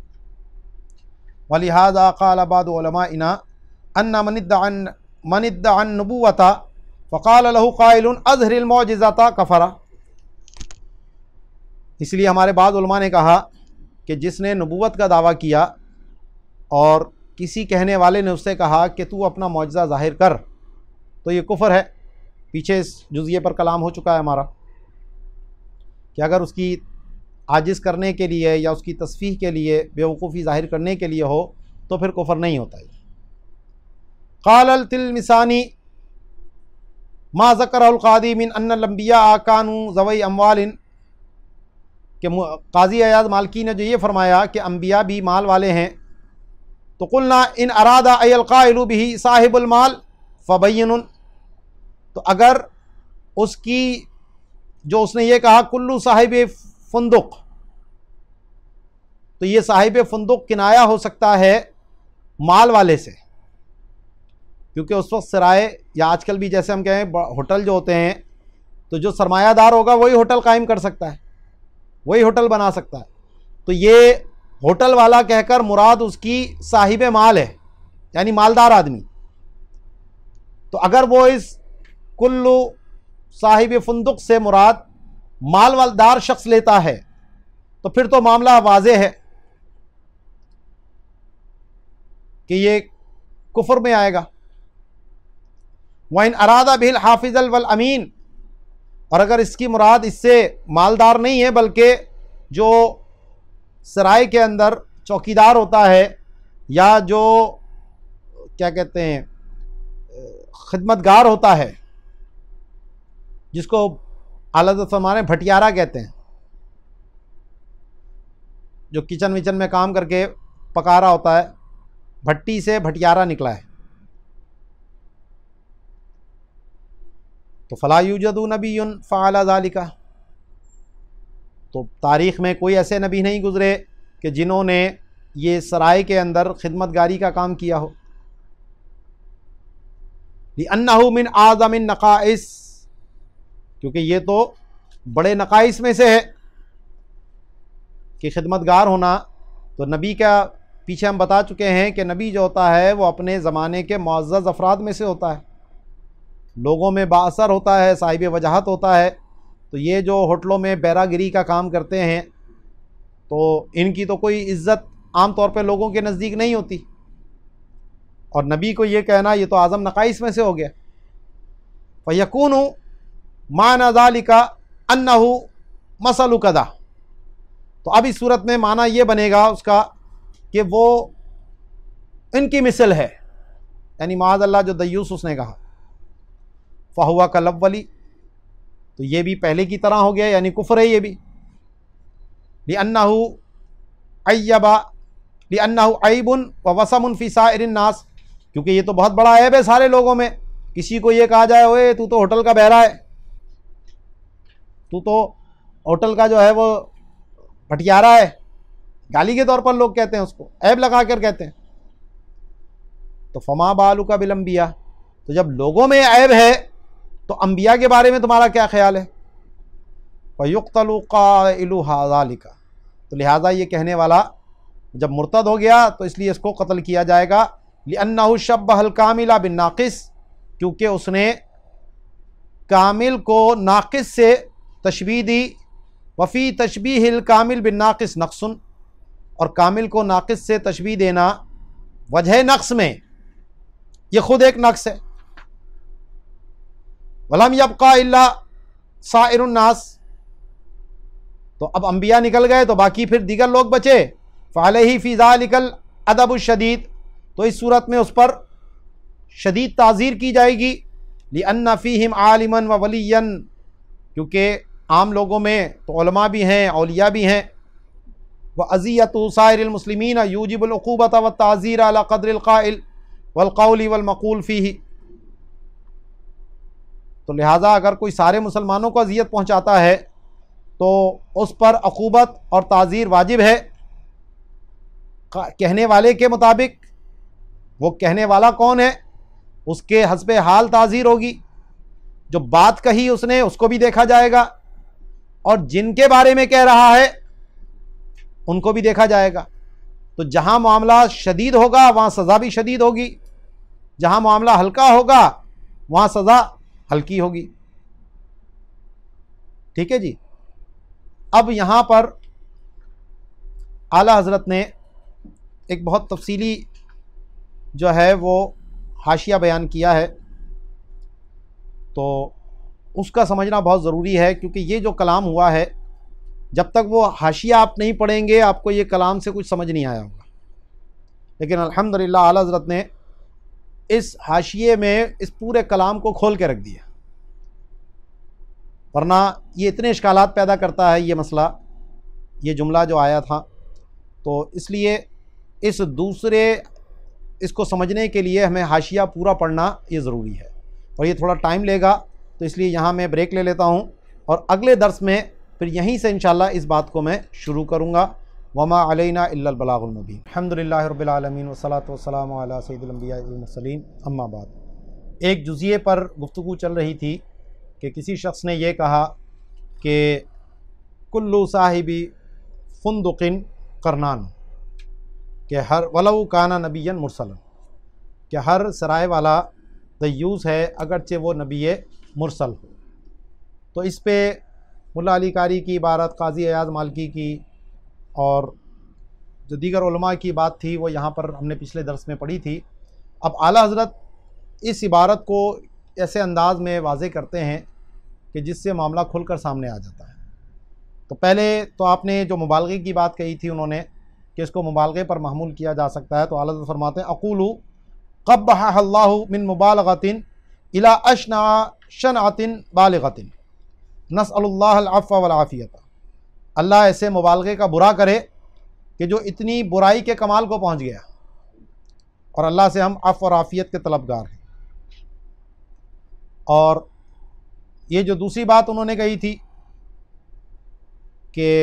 वलिहाज़ा क़ाल बादु उलमाइना अन्ना मन इद्दअन नबुव्वता फ़क़ाल लहु क़ाइलुन अज़हिरिल मौजिज़ता कफ़रा, इसलिए हमारे बाद उलमा ने कहा कि जिसने नबूवत का दावा किया और किसी कहने वाले ने उससे कहा कि तू अपना मौजज़ा ज़ाहिर कर, तो ये कुफ़र है। पीछे इस जुज़िये पर कलाम हो चुका है हमारा कि अगर उसकी आजिज़ करने के लिए या उसकी तस्फीह के लिए, बेवकूफ़ी ज़ाहिर करने के लिए हो तो फिर कुफ़र नहीं होता है। क़ाल तिलमिसानी मा ज़करहुल क़ादी मिन अन्नल अंबिया कानू ज़वई अम्वालिन, कि काज़ी अयाज़ मालकी ने जो ये फ़रमाया कि अम्बिया भी माल वाले हैं, तो कुलना इन अरादा अयल क़ाइलु बिही साहिबुल माल फ़बय्यिनुन, तो अगर उसकी जो उसने ये कहा कुल्लू साहिब फुंदुक, तो ये साहिब फुंदुक किनाया हो सकता है माल वाले से, क्योंकि उस वक्त सराय या आजकल भी जैसे हम कहें होटल जो होते हैं, तो जो सरमायादार होगा वही होटल कायम कर सकता है, वही होटल बना सकता है। तो ये होटल वाला कहकर मुराद उसकी साहिब माल है, यानी मालदार आदमी। तो अगर वो इस कुल्लू साहिब फुंदुक से मुराद मालदार शख्स लेता है तो फिर तो मामला वाज़े है कि ये कुफ्र में आएगा। वइन अरादा बिल हाफिज़ल वल अमीन, और अगर इसकी मुराद इससे मालदार नहीं है बल्कि जो सराय के अंदर चौकीदार होता है या जो क्या कहते हैं खिदमतगार होता है, जिसको आला फरमाने भटियारा कहते हैं, जो किचन विचन में काम करके पका रहा होता है, भट्टी से भटियारा निकला है, तो फ़ला यूजदु नबियुन फ़अला ज़ालिका, तो तारीख़ में कोई ऐसे नबी नहीं गुज़रे कि जिन्होंने ये सराय के अंदर खिदमतगारी का काम किया हो। लिअन्नहु मिन आज़मिन नक़ाइस, क्योंकि ये तो बड़े नक़ाइस में से है कि खिदमतगार होना। तो नबी का पीछे हम बता चुके हैं कि नबी जो होता है वो अपने ज़माने के मुअज़्ज़ज़ अफ़राद में से होता है, लोगों में बाअसर होता है, साहिब वजाहत होता है। तो ये जो होटलों में बैरागिरी का काम करते हैं तो इनकी तो कोई इज़्ज़त आम तौर पे लोगों के नज़दीक नहीं होती, और नबी को ये कहना ये तो आज़म नक़ाइस में से हो गया। फ़यकूनु माना ज़ालिका अन्नहु मसलु कदा, तो अब इस सूरत में माना ये बनेगा उसका कि वो इनकी मिसल है, यानी माअज़ल्लाह जो दयूस उसने कहा। फ़हुआ कलव्वली, तो ये भी पहले की तरह हो गया, यानी कुफ्र है ये भी। लिअन्नहु अयबुन व वसमुन फ़ी साइरिन नास, क्योंकि ये तो बहुत बड़ा ऐब है सारे लोगों में। किसी को ये कहा जाए ओए तू तो होटल का बहरा है, तू तो होटल का जो है वो भटियारा है, गाली के तौर पर लोग कहते हैं, उसको ऐब लगा कर कहते हैं। तो फमा बालू का बिलम्बिया, तो जब लोगों में ऐब है तो अंबिया के बारे में तुम्हारा क्या ख्याल है। फ़युक़्तलु क़ाइलु ज़ालिका, तो लिहाजा ये कहने वाला जब मुर्तद हो गया तो इसलिए इसको कत्ल किया जाएगा। लिअन्नहु शब्बहल कामिला बिन नाक़िस, क्योंकि उसने कामिल को नाक़िस से तशबीह दी। वफ़ी तशबीहिल कामिल बिन नाक़िस नक़्सन, और कामिल को नाक़िस से तशबीह देना वजह नक़्स में ये ख़ुद एक नक़्स है। वलम यबक़ा इल्ला साइरुन नास, तो अब अंबिया निकल गए तो बाकी फिर दीगर लोग बचे। फ़अलैहि फ़ी ज़ालिकल अदबुश शदीद, तो इस सूरत में उस पर शदीद ताज़ीर की जाएगी। लिअन्ना फ़ीहिम आलिमन व वलियन, क्योंकि आम लोगों में तो उलमा भी हैं, औलिया भी हैं। व अज़ियतु साइरिल मुस्लिमीन यूजिबुल उक़ूबत व ताज़ीर अला क़द्रिल क़ाइल वल क़ौली वल मक़ूल फ़ीही, तो लिहाजा अगर कोई सारे मुसलमानों को अज़ियत पहुँचाता है तो उस पर अक़ूबत और ताज़ीर वाजिब है कहने वाले के मुताबिक। वो कहने वाला कौन है उसके हस्बे हाल ताज़ीर होगी, जो बात कही उसने उसको भी देखा जाएगा, और जिनके बारे में कह रहा है उनको भी देखा जाएगा। तो जहाँ मामला शदीद होगा वहाँ सज़ा भी शदीद होगी, जहाँ मामला हल्का होगा वहाँ सज़ा हल्की होगी। ठीक है जी। अब यहाँ पर आला हज़रत ने एक बहुत तफसीली जो है वो हाशिया बयान किया है, तो उसका समझना बहुत ज़रूरी है, क्योंकि ये जो कलाम हुआ है जब तक वो हाशिया आप नहीं पढ़ेंगे आपको ये कलाम से कुछ समझ नहीं आया होगा। लेकिन अल्हम्दुलिल्लाह आला हज़रत ने इस हाशिए में इस पूरे कलाम को खोल के रख दिया, वरना ये इतने इश्कालात पैदा करता है ये मसला, ये जुमला जो आया था। तो इसलिए इस दूसरे इसको समझने के लिए हमें हाशिया पूरा पढ़ना ये ज़रूरी है, और ये थोड़ा टाइम लेगा, तो इसलिए यहाँ मैं ब्रेक ले लेता हूँ और अगले दर्स में फिर यहीं से इंशाअल्लाह इस बात को मैं शुरू करूँगा। वमा अलैना इल्लल बलागुल मुबीन। अल्हम्दुलिल्लाहि रब्बिल आलमीन वस्सलातु वस्सलामु अला सय्यिदिल अंबिया वल मुरसलीन, अम्मा बाद। एक जुज़िये पर गुफ्तगू चल रही थी कि किसी शख्स ने यह कहा कि कुल्लु साहिबी फुंदुकिन करनान, कि हर वलऊ काना नबियन मुरसलन, कि हर सराय वाला दयूस है अगरचे वो नबी मुरसल हो। तो इस पे मुल्ला अली कारी की इबारत, काजी अयाज मालकी की और जो दीगर उलमा की बात थी वो यहाँ पर हमने पिछले दर्स में पढ़ी थी। अब आला हज़रत इस इबारत को ऐसे अंदाज में वाज़े करते हैं कि जिससे मामला खुलकर सामने आ जाता है। तो पहले तो आपने जो मुबालगे की बात कही थी उन्होंने कि इसको मुबालगे पर महमूल किया जा सकता है, तो आला हज़रत फरमाते हैं अक़ूलु क़ब्बहल्लाहु मिन मुबालगतिन इला अशना शनअतिन बालिगतिन नसअलुल्लाहल अफ़्व वल आफ़ियत। अल्लाह ऐसे मुबालगे का बुरा करे कि जो इतनी बुराई के कमाल को पहुँच गया, और अल्लाह से हम अफ़्व और आफ़ियत के तलबगार हैं। और ये जो दूसरी बात उन्होंने कही थी कि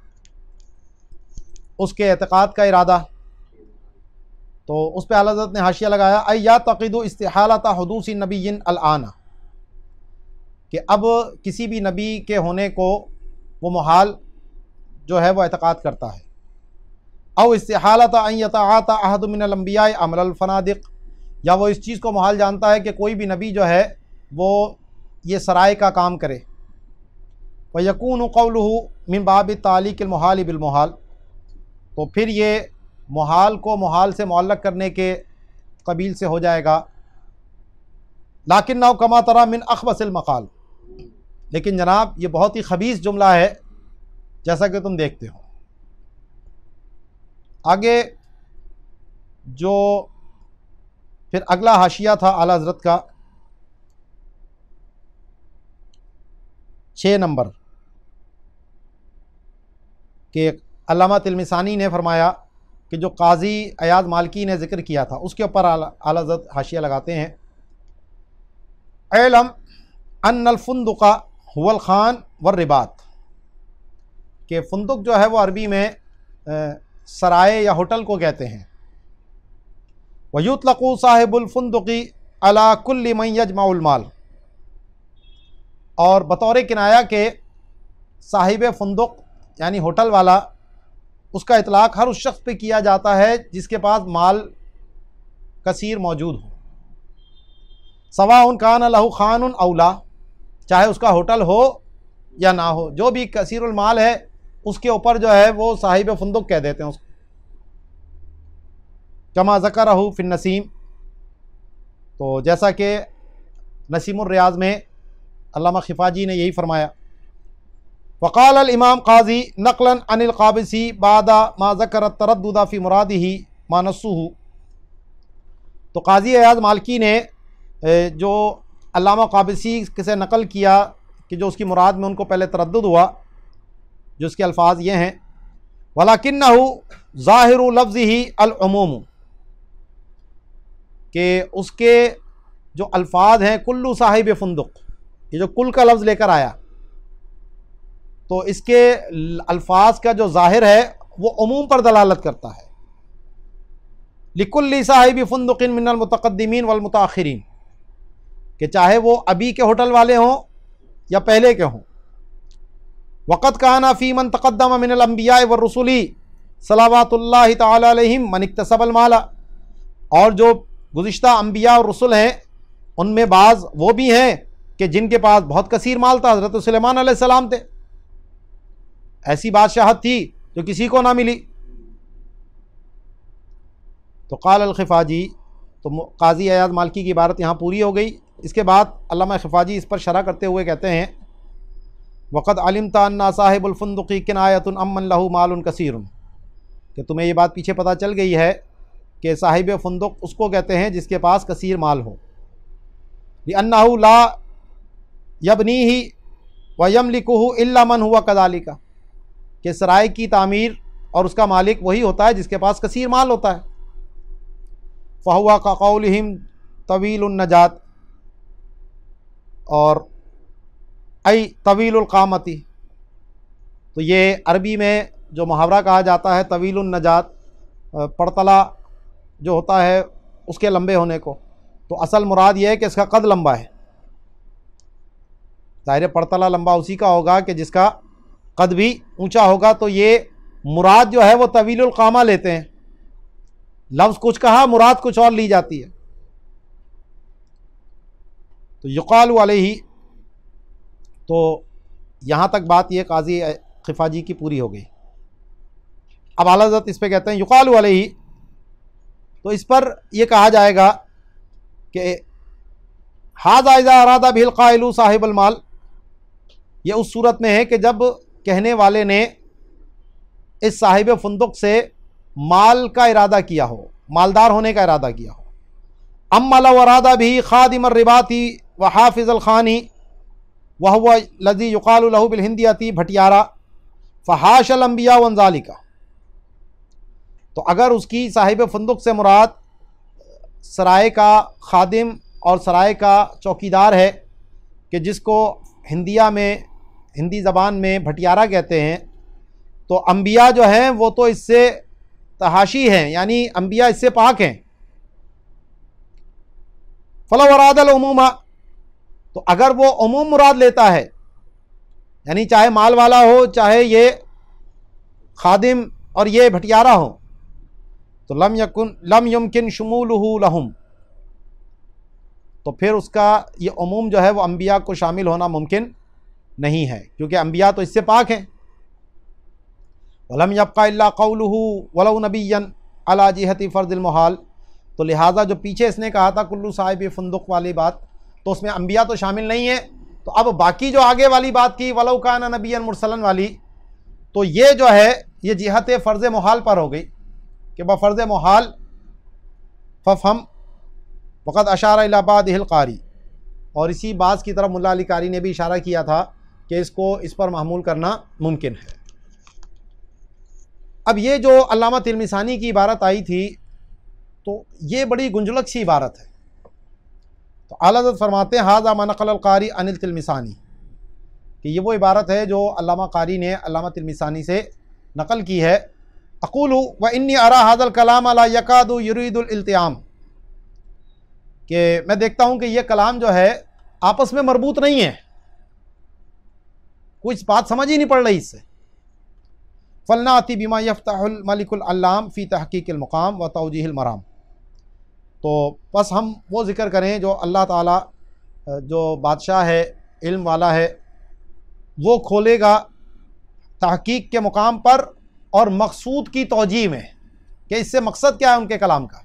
उसके एतक़ाद का इरादा, तो उस पर आला हज़रत ने हाशिया लगाया अय्या तक़ीदु इस्तिहालत हुदूसी नबिय्यिन अल-आना, कि अब किसी भी नबी के होने को वो मुहाल जो है वो एतक़ाद करता है। औ इस्तिहालत अन यतआता अहद मिनल अंबिया अमलल फनादिक, या वो इस चीज़ को मुहाल जानता है कि कोई भी नबी जो है वो ये सराय का काम करे। व यकूनु क़ौलुहु मिन बाबि तालीक़िल मुहाल बिल मुहाल, तो फिर ये मुहाल को मुहाल से मुअल्लक़ करने के कबील से हो जाएगा। लाकिन्नहु कमा तरा मिन अख़बसिल मक़ाल, लेकिन जनाब ये बहुत ही ख़बीस जुमला है जैसा कि तुम देखते हो। आगे जो फिर अगला हाशिया था आला हज़रत का 6 नंबर के अल्लामा तिलमिसानी ने फरमाया कि जो काजी अयाज मालकी ने ज़िक्र किया था उसके ऊपर आला हज़रत हाशिया लगाते हैं इल्म अन्नल फुंदुका हुवल खान वर रिबात, कि फुंदुक जो है वो अरबी में सराय या होटल को कहते हैं। वयुतलक़ु साहिबुल फुंदुकी अला कुल्ली मन यजमाउल माल, और बतौर किनाया के साहिब फुंदुक यानी होटल वाला, उसका इतलाक़ हर उस शख्स पे किया जाता है जिसके पास माल कसीर मौजूद हो। सवाउन कान लहु खानुन औला, चाहे उसका होटल हो या ना हो, जो भी कसीरुल माल है उसके ऊपर जो है वो साहिब फुंदुक कह देते हैं उसको। कमा ज़करहु फिन नसीम, तो जैसा कि नसीमुर रियाज़ में अल्लामा खिफ़ाजी ने यही फरमाया। वक़ाल अल इमाम काजी नक़लन अनिल क़ाबिसी बादा मा ज़कर तरद्दुदा फ़ी मुरादिही मा नस्सुहु, तो काजी अयाज़ मालकी ने जो अल्लामा क़ाबिसी से नक़ल किया कि जो उसकी मुराद में उनको पहले तरद्दुद हुआ, जो उसके अल्फाज ये हैं वलाकिन्नहु ज़ाहिरु लफ्ज़िही अल-उमूम, कि उसके जो अल्फाज हैं कुल्लु साहिब फुंदुक, ये जो कुल का लफ्ज़ लेकर आया, तो इसके अल्फाज का जो ज़ाहिर है वो उमूम पर दलालत करता है। लिकुल्ली साहिब फुंदुकिन मिनल मुतक़द्दिमीन वल मुताख़िरीन, कि चाहे वो अभी के होटल वाले हों या पहले के हों। वक़द काना फ़ी मन तक़द्दम मिनल अंबिया व रुसुली सलावतुल्लाहि तआला अलैहिम मन इक्तसबल माला, और जो गुज़िश्ता अंबिया और रसूल हैं उनमें बाज़ वो भी हैं कि जिनके पास बहुत कसीर माल था, हज़रत सुलेमान अलैहिस्सलाम थे। ऐसी बादशाहत थी जो किसी को ना मिली। तो क़ाल अल-ख़िफ़ाजी, तो काज़ी अयाज़ मालिकी की इबारत यहाँ पूरी हो गई। इसके बाद अल्लामा ख़िफ़ाजी इस पर शरह करते हुए कहते हैं, वक़द अलिमता अन्ना साहिबुल फ़ुंदुक़ी किनायतुन अम्मन लहू मालुन कसीरुन, कि तुम्हें ये बात पीछे पता चल गई है कि साहिब फ़ुंदुक़ उसको कहते हैं जिसके पास कसीर माल हो। लिअन्नहु ला यबनीही व यमलिकुहु इल्ला मन हुआ कज़ालिका, कि सराय की तामीर और उसका मालिक वही होता है जिसके पास कसीर माल होता है। फ़हुआ का क़ौलिहिम तवीलुन नजात, और आई तवीलुल क़ामती, तो ये अरबी में जो मुहावरा कहा जाता है तवीलुन नजात, पड़तला जो होता है उसके लंबे होने को, तो असल मुराद ये है कि इसका कद लंबा है। ज़ाहिर पड़तला लंबा उसी का होगा कि जिसका कद भी ऊंचा होगा, तो ये मुराद जो है वो तवीलुल क़ामा लेते हैं। लफ्ज़ कुछ कहा, मुराद कुछ और ली जाती है। तो युक़ालु अलैहि, तो यहाँ तक बात ये काज़ी ख़िफ़ाजी की पूरी हो गई। अब आला हज़रत इस पर कहते हैं युक़ालु अलैहि, तो इस पर यह कहा जाएगा कि हाज़ा इज़ा अरादा बिल क़ाइलु साहिबुल माल, ये उस सूरत में है कि जब कहने वाले ने इस साहिब फ़ुंदुक़ से माल का इरादा किया हो, मालदार होने का इरादा किया हो। अम्मा लव अरादा भी खादिम रिबाती व हाफिज़ ख़ानी वह हुआ लज़ी युक़ालु लहू बिल हिंदियती भटियारा फ़हाशल अंबिया वन ज़ालिका, तो अगर उसकी साहिब फ़ुंदुक़ से मुराद सराय का खादिम और सराय का चौकीदार है कि जिसको हिंदिया में, हिंदी ज़बान में भटियारा कहते हैं, तो अंबिया जो हैं वो तो इससे तहाशी हैं, यानी अंबिया इससे पाक हैं। फ़लव अरादल उमूमा, तो अगर वो उमूम मुराद लेता है, यानी चाहे माल वाला हो, चाहे ये खादिम और ये भटियारा हो, तो लम युमकिन शुमूलुहु लहुम, तो फिर उसका ये उमूम जो है वो अंबिया को शामिल होना मुमकिन नहीं है, क्योंकि अंबिया तो इससे पाक हैं। वलम यब्का इल्ला क़ौलुहु वलौ नबिय्यन अला जिहति फ़र्ज़िल मुहाल, तो लिहाजा जो पीछे इसने कहा था कुल्लु साहिब फ़ुंदुक़ वाली बात, तो उसमें अंबिया तो शामिल नहीं है। तो अब बाकी जो आगे वाली बात की वलौ काना नबिय्यन मुरसलन वाली, तो ये जो है ये जिहत फ़र्ज़ मुहाल पर हो गई कि बफ़र्ज़ मुहाल फ़फ़हम वक़द अशारा इला बादिहिल क़ारी, और इसी बात की तरफ मुल्ला अली कारी ने भी इशारा किया था कि इसको इस पर महमूल करना मुमकिन है। अब ये जो अल्लामा तिलमिसानी की इबारत आई थी, तो ये बड़ी गुंजलक सी इबारत है। तो आला हज़रत फरमाते हैं हाज़ा मा नक़ल अल क़ारी अनिल तिलमिसानी, कि ये वो इबारत है जो अल्लामा कारी ने अल्लामा तिलमिसानी से नक़ल की है। अक़ूलु व इन्नी अरा हाज़ल कलाम ला यकादु युरीदुल इल्तियाम, कि मैं देखता हूँ कि यह कलाम जो है आपस में मरबूत नहीं है, कुछ बात समझ ही नहीं पड़ रही इससे। फ़लनाती बिमा यफ़्तहुल मलिकुल अल्लाम फ़ी तहक़ीक़िल मुक़ाम व तौजीहिल मराम, तो बस हम वो ज़िक्र करें जो अल्लाह ताला जो बादशाह है, इल्म वाला है, वो खोलेगा तहक़ीक़ के मुकाम पर और मकसूद की तौजीह में, कि इससे मकसद क्या है उनके कलाम का।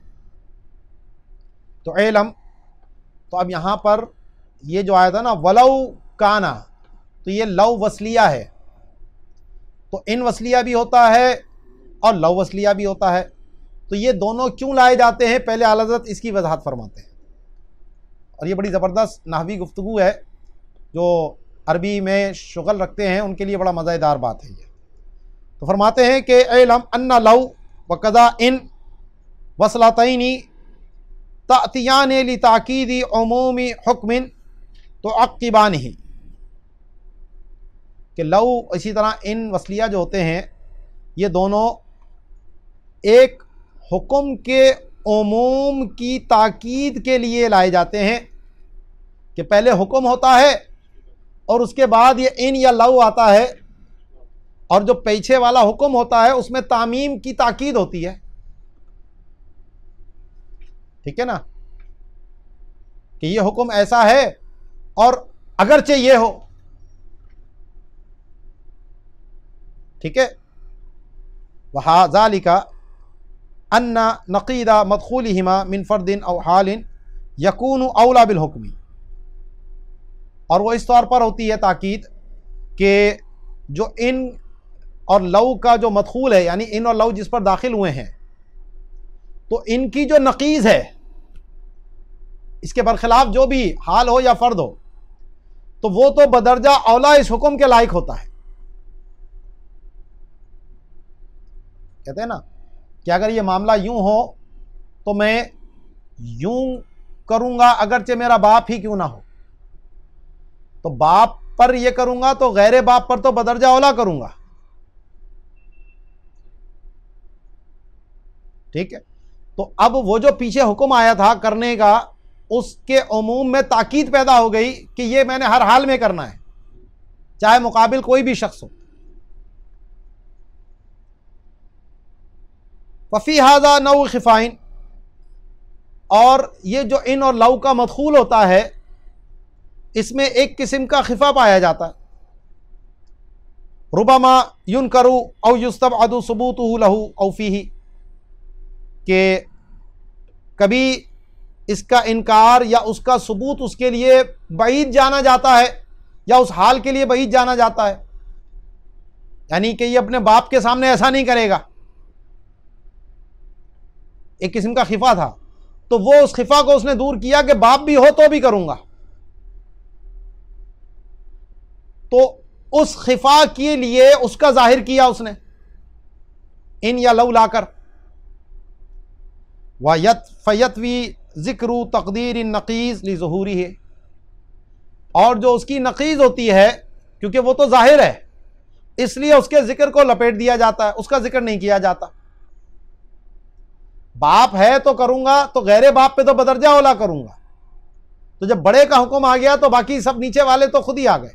तो इल्म, तो अब यहाँ पर ये जो आया था ना वलौ काना, तो ये लव वसलिया है, तो इन वसलिया भी होता है और लव वसलिया भी होता है। तो ये दोनों क्यों लाए जाते हैं, पहले आला हज़रत इसकी वजाहत फरमाते हैं। और ये बड़ी ज़बरदस्त नहवी गुफ्तगू है, जो अरबी में शुगल रखते हैं उनके लिए बड़ा मज़ेदार बात है ये। तो फरमाते हैं कि इल्म अन्ना लव व कज़ा इन वसलतैनी तातियान ली ताकीदी उमूमी हुक्मिन तो अक़िबानिही, कि लव इसी तरह इन वसलिया जो होते हैं ये दोनों एक हुक्म के उमूम की ताकीद के लिए लाए जाते हैं, कि पहले हुक्म होता है और उसके बाद ये इन या लव आता है, और जो पीछे वाला हुक्म होता है उसमें तामीम की ताकीद होती है। ठीक है ना, कि ये हुक्म ऐसा है और अगरचे ये हो, ठीक है। वहाज़ालिका अन्ना नक़ीदा मदख़ूलिहिमा मिन फ़र्दिन औ हालिन यकूनु औला बिल हुक्मी, और वो इस तौर पर होती है ताकीद कि जो इन और लव का जो मदखूल है, यानी इन और लव जिस पर दाखिल हुए हैं, तो इनकी जो नकीज़ है, इसके बरखिलाफ जो भी हाल हो या फ़र्द हो, तो वो तो बदरजा औला इस हुक्म के लायक होता है। कहते हैं ना कि अगर ये मामला यूं हो तो मैं यूं करूंगा अगरचे मेरा बाप ही क्यों ना हो, तो बाप पर ये करूंगा तो गैर बाप पर तो बदरजा औला करूंगा। ठीक है। तो अब वो जो पीछे हुक्म आया था करने का, उसके उमूम में ताकीद पैदा हो गई कि ये मैंने हर हाल में करना है, चाहे मुकाबिल कोई भी शख्स हो। फफी हाजा नौ खिफ़ाइन, और ये जो इन और लव का मदखूल होता है, इसमें एक किस्म का खिफा पाया जाता है। रुबमा युनकरू औ युस्तबअदु सुबूतुहु लहू औ फीही, कि कभी इसका इनकार या उसका सबूत उसके लिए बईद जाना जाता है, या उस हाल के लिए बईद जाना जाता है, यानी कि ये अपने बाप के सामने ऐसा नहीं करेगा। एक किस्म का खिफा था, तो वो उस खिफा को उसने दूर किया कि बाप भी हो तो भी करूंगा। तो उस खिफा के लिए उसका जाहिर किया उसने इन या लव लाकर। वयत फयतवी जिक्रू तकदीर नकीज़ ली ज़ुहूरी है, और जो उसकी नकीज़ होती है, क्योंकि वो तो जाहिर है, इसलिए उसके जिक्र को लपेट दिया जाता है, उसका जिक्र नहीं किया जाता। बाप है तो करूंगा, तो गैर बाप पे तो बदरजा औला करूंगा। तो जब बड़े का हुक्म आ गया तो बाकी सब नीचे वाले तो खुद ही आ गए।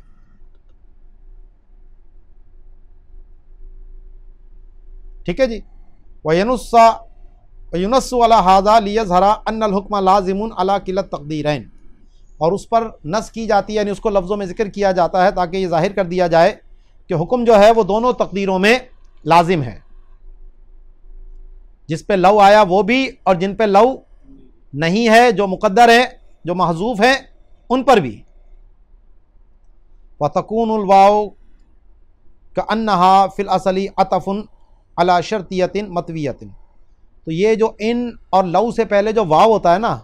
ठीक है जी। वयुनस्सु अला हाज़ा लियज़हरा अन्नल हुक्म लाज़िमुन अला किलत तक़दीरैन, और उस पर नस की जाती है, यानी उसको लफ्ज़ों में ज़िक्र किया जाता है ताकि ये ज़ाहिर कर दिया जाए कि हुक्म जो है वो दोनों तक़दीरों में लाजिम है, जिस पे लव आया वो भी और जिन पे लव नहीं है, जो मुक़द्दर है, जो महज़ूफ़ है, उन पर भी। व तकूनुल वाव कअन्नहा फ़िल असली अतफ़ुन अला शर्तियतिन मतवियतिन, तो ये जो इन और लव से पहले जो वाव होता है ना,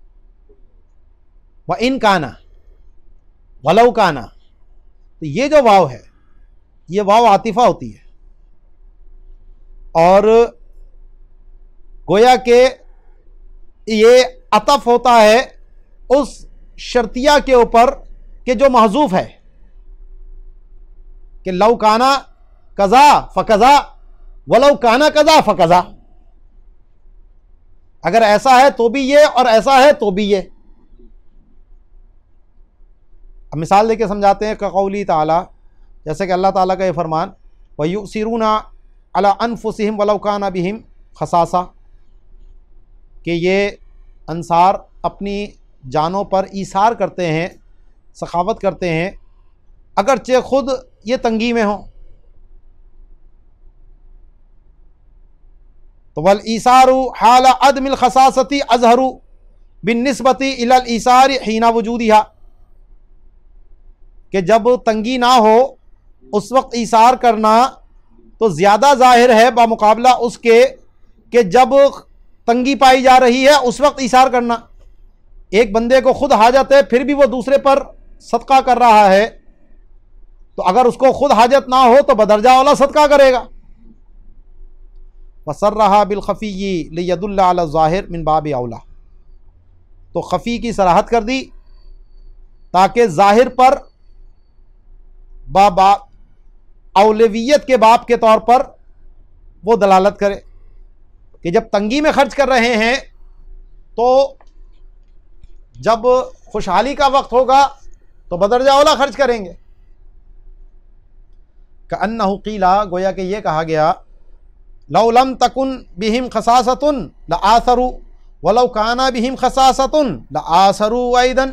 व इन काना वलव काना, तो ये जो वाव है, ये वाव आतिफ़ा होती है, और गोया के ये अतफ होता है उस शर्तिया के ऊपर कि जो महजूफ है, कि लव काना कज़ा फ़कज़ा वलव काना कज़ा फ़कज़ा, अगर ऐसा है तो भी ये और ऐसा है तो भी ये। अब मिसाल देके समझाते हैं। कक़ौली ताला, जैसे कि अल्लाह ताला का ये फरमान, वयुसिरूना अला अनफुसिहिम वलौ काना बिहिम खसासा, कि ये अंसार अपनी जानों पर ईसार करते हैं, सखावत करते हैं, अगरचे खुद ये तंगी में हों। तो वल ईसारु हाला अदमिल खसासती अजहरू बिन निस्बती इलल ईसार हीना वजूदिहा, कि जब तंगी ना हो उस वक्त ईसार करना तो ज़्यादा ज़ाहिर है बामुकाबला उसके कि जब तंगी पाई जा रही है उस वक्त ईसार करना। एक बंदे को खुद हाजत है फिर भी वो दूसरे पर सदका कर रहा है, तो अगर उसको खुद हाजत ना हो तो बदरजा वाला सदका करेगा। वसर्रहा बिल खफ़ी लियदुल्ला अला ज़ाहिर मिन बाब औला, तो खफ़ी की सराहत कर दी ताकि ज़ाहिर पर बाबा औलवियत के बाप के तौर पर वो दलालत करे कि जब तंगी में खर्च कर रहे हैं तो जब खुशहाली का वक्त होगा तो बदरजा औला खर्च करेंगे। कअन्नहु क़ीला, गोया कि ये कहा गया, लौ लम तकुन बिहिम खसासतुन लआसरू वलौ काना बिहिम खसासतुन लआसरू ऐदन,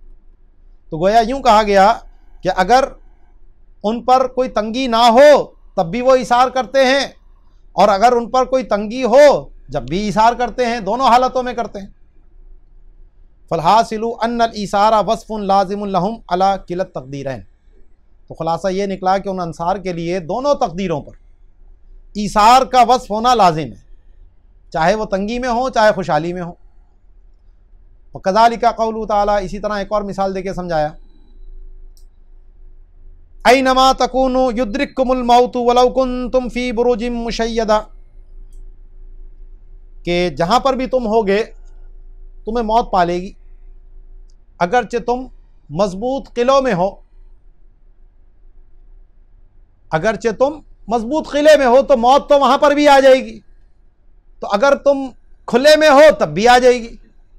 तो गोया यूँ कहा गया कि अगर उन पर कोई तंगी ना हो तब भी वो इसार करते हैं, और अगर उन पर कोई तंगी हो जब भी इसार करते हैं, दोनों हालतों में करते हैं। फ़लहासिलु अन्नल इसारा वस्फ़ुन लाज़िमुन लहुम अला किलत तक़दीरैन। तो खुलासा ये निकला कि उन अंसार के लिए दोनों तकदीरों पर ईसार का वस्फ़ होना लाजिम है, चाहे वो तंगी में हो चाहे खुशहाली में हो। वकज़ालिका क़ौलु ताला, इसी तरह एक और मिसाल देके समझाया, ऐनमा तकूनु युद्रिकुमुल मौतु वलौ कुन्तुम फ़ी बुरुजिम मुशय्यदा, कि जहाँ पर भी तुम होगे तुम्हें मौत पालेगी, अगरचे तुम मजबूत किलों में हो, अगरचे तुम मजबूत किले में हो तो मौत तो वहाँ पर भी आ जाएगी, तो अगर तुम खुले में हो तब भी आ जाएगी।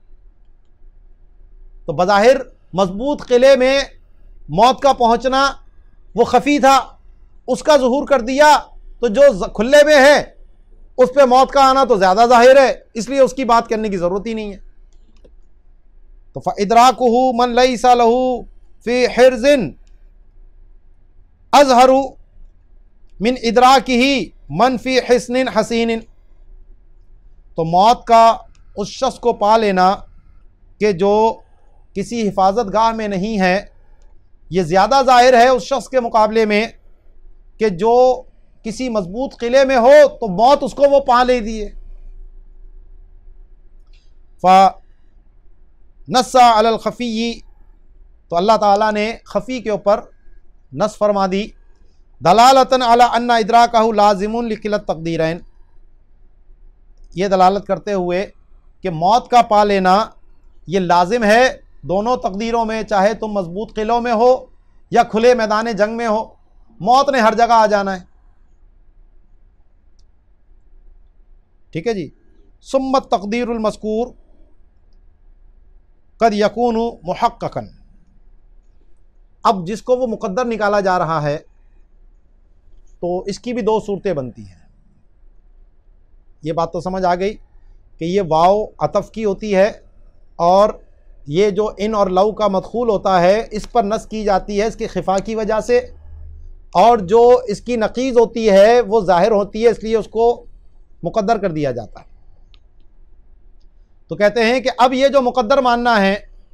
तो बज़ाहिर मजबूत किले में मौत का पहुँचना वो खफी था, उसका ज़ुहूर कर दिया, तो जो खुले में है उस पर मौत का आना तो ज़्यादा ज़ाहिर है, इसलिए उसकी बात करने की ज़रूरत ही नहीं है। तो फ़इदराकुहु मन लैसा लहू फ़ी हिर्ज़िन अज़हरु मिन इदराकिही मन फ़ी हिस्निन हसीनिन। तो मौत का उस शख्स को पा लेना कि जो किसी हिफाजत गाह में नहीं है, ये ज़्यादा ज़ाहिर है उस शख्स के मुकाबले में कि जो किसी मजबूत किले में हो तो मौत उसको वो पा ले दी है। फ़नस्सा अलल खफ़ी, तो अल्लाह ताला ने खफ़ी के ऊपर नस फरमा दी, दलालतन अला अन्ना इदराकहु लाज़िमुन लिकिलत तक़दीरैन, ये दलालत करते हुए कि मौत का पा लेना ये लाजिम है दोनों तकदीरों में, चाहे तुम मजबूत किलों में हो या खुले मैदान जंग में हो, मौत ने हर जगह आ जाना है। ठीक है जी। सुम्मत तक़दीरुल मज़कूर कद यकूनु मुहक्ककन, अब जिसको वो मुक़द्दर निकाला जा रहा है तो इसकी भी दो सूरतें बनती हैं। ये बात तो समझ आ गई कि ये वाव अतफ़ की होती है, और ये जो इन और लव का मदखूल होता है इस पर नस की जाती है इसके खिफा की वजह से, और जो इसकी नक़ीज़ होती है वो ज़ाहिर होती है, इसलिए उसको मुक़द्दर कर दिया जाता है। तो कहते हैं कि अब ये जो मुक़द्दर मानना है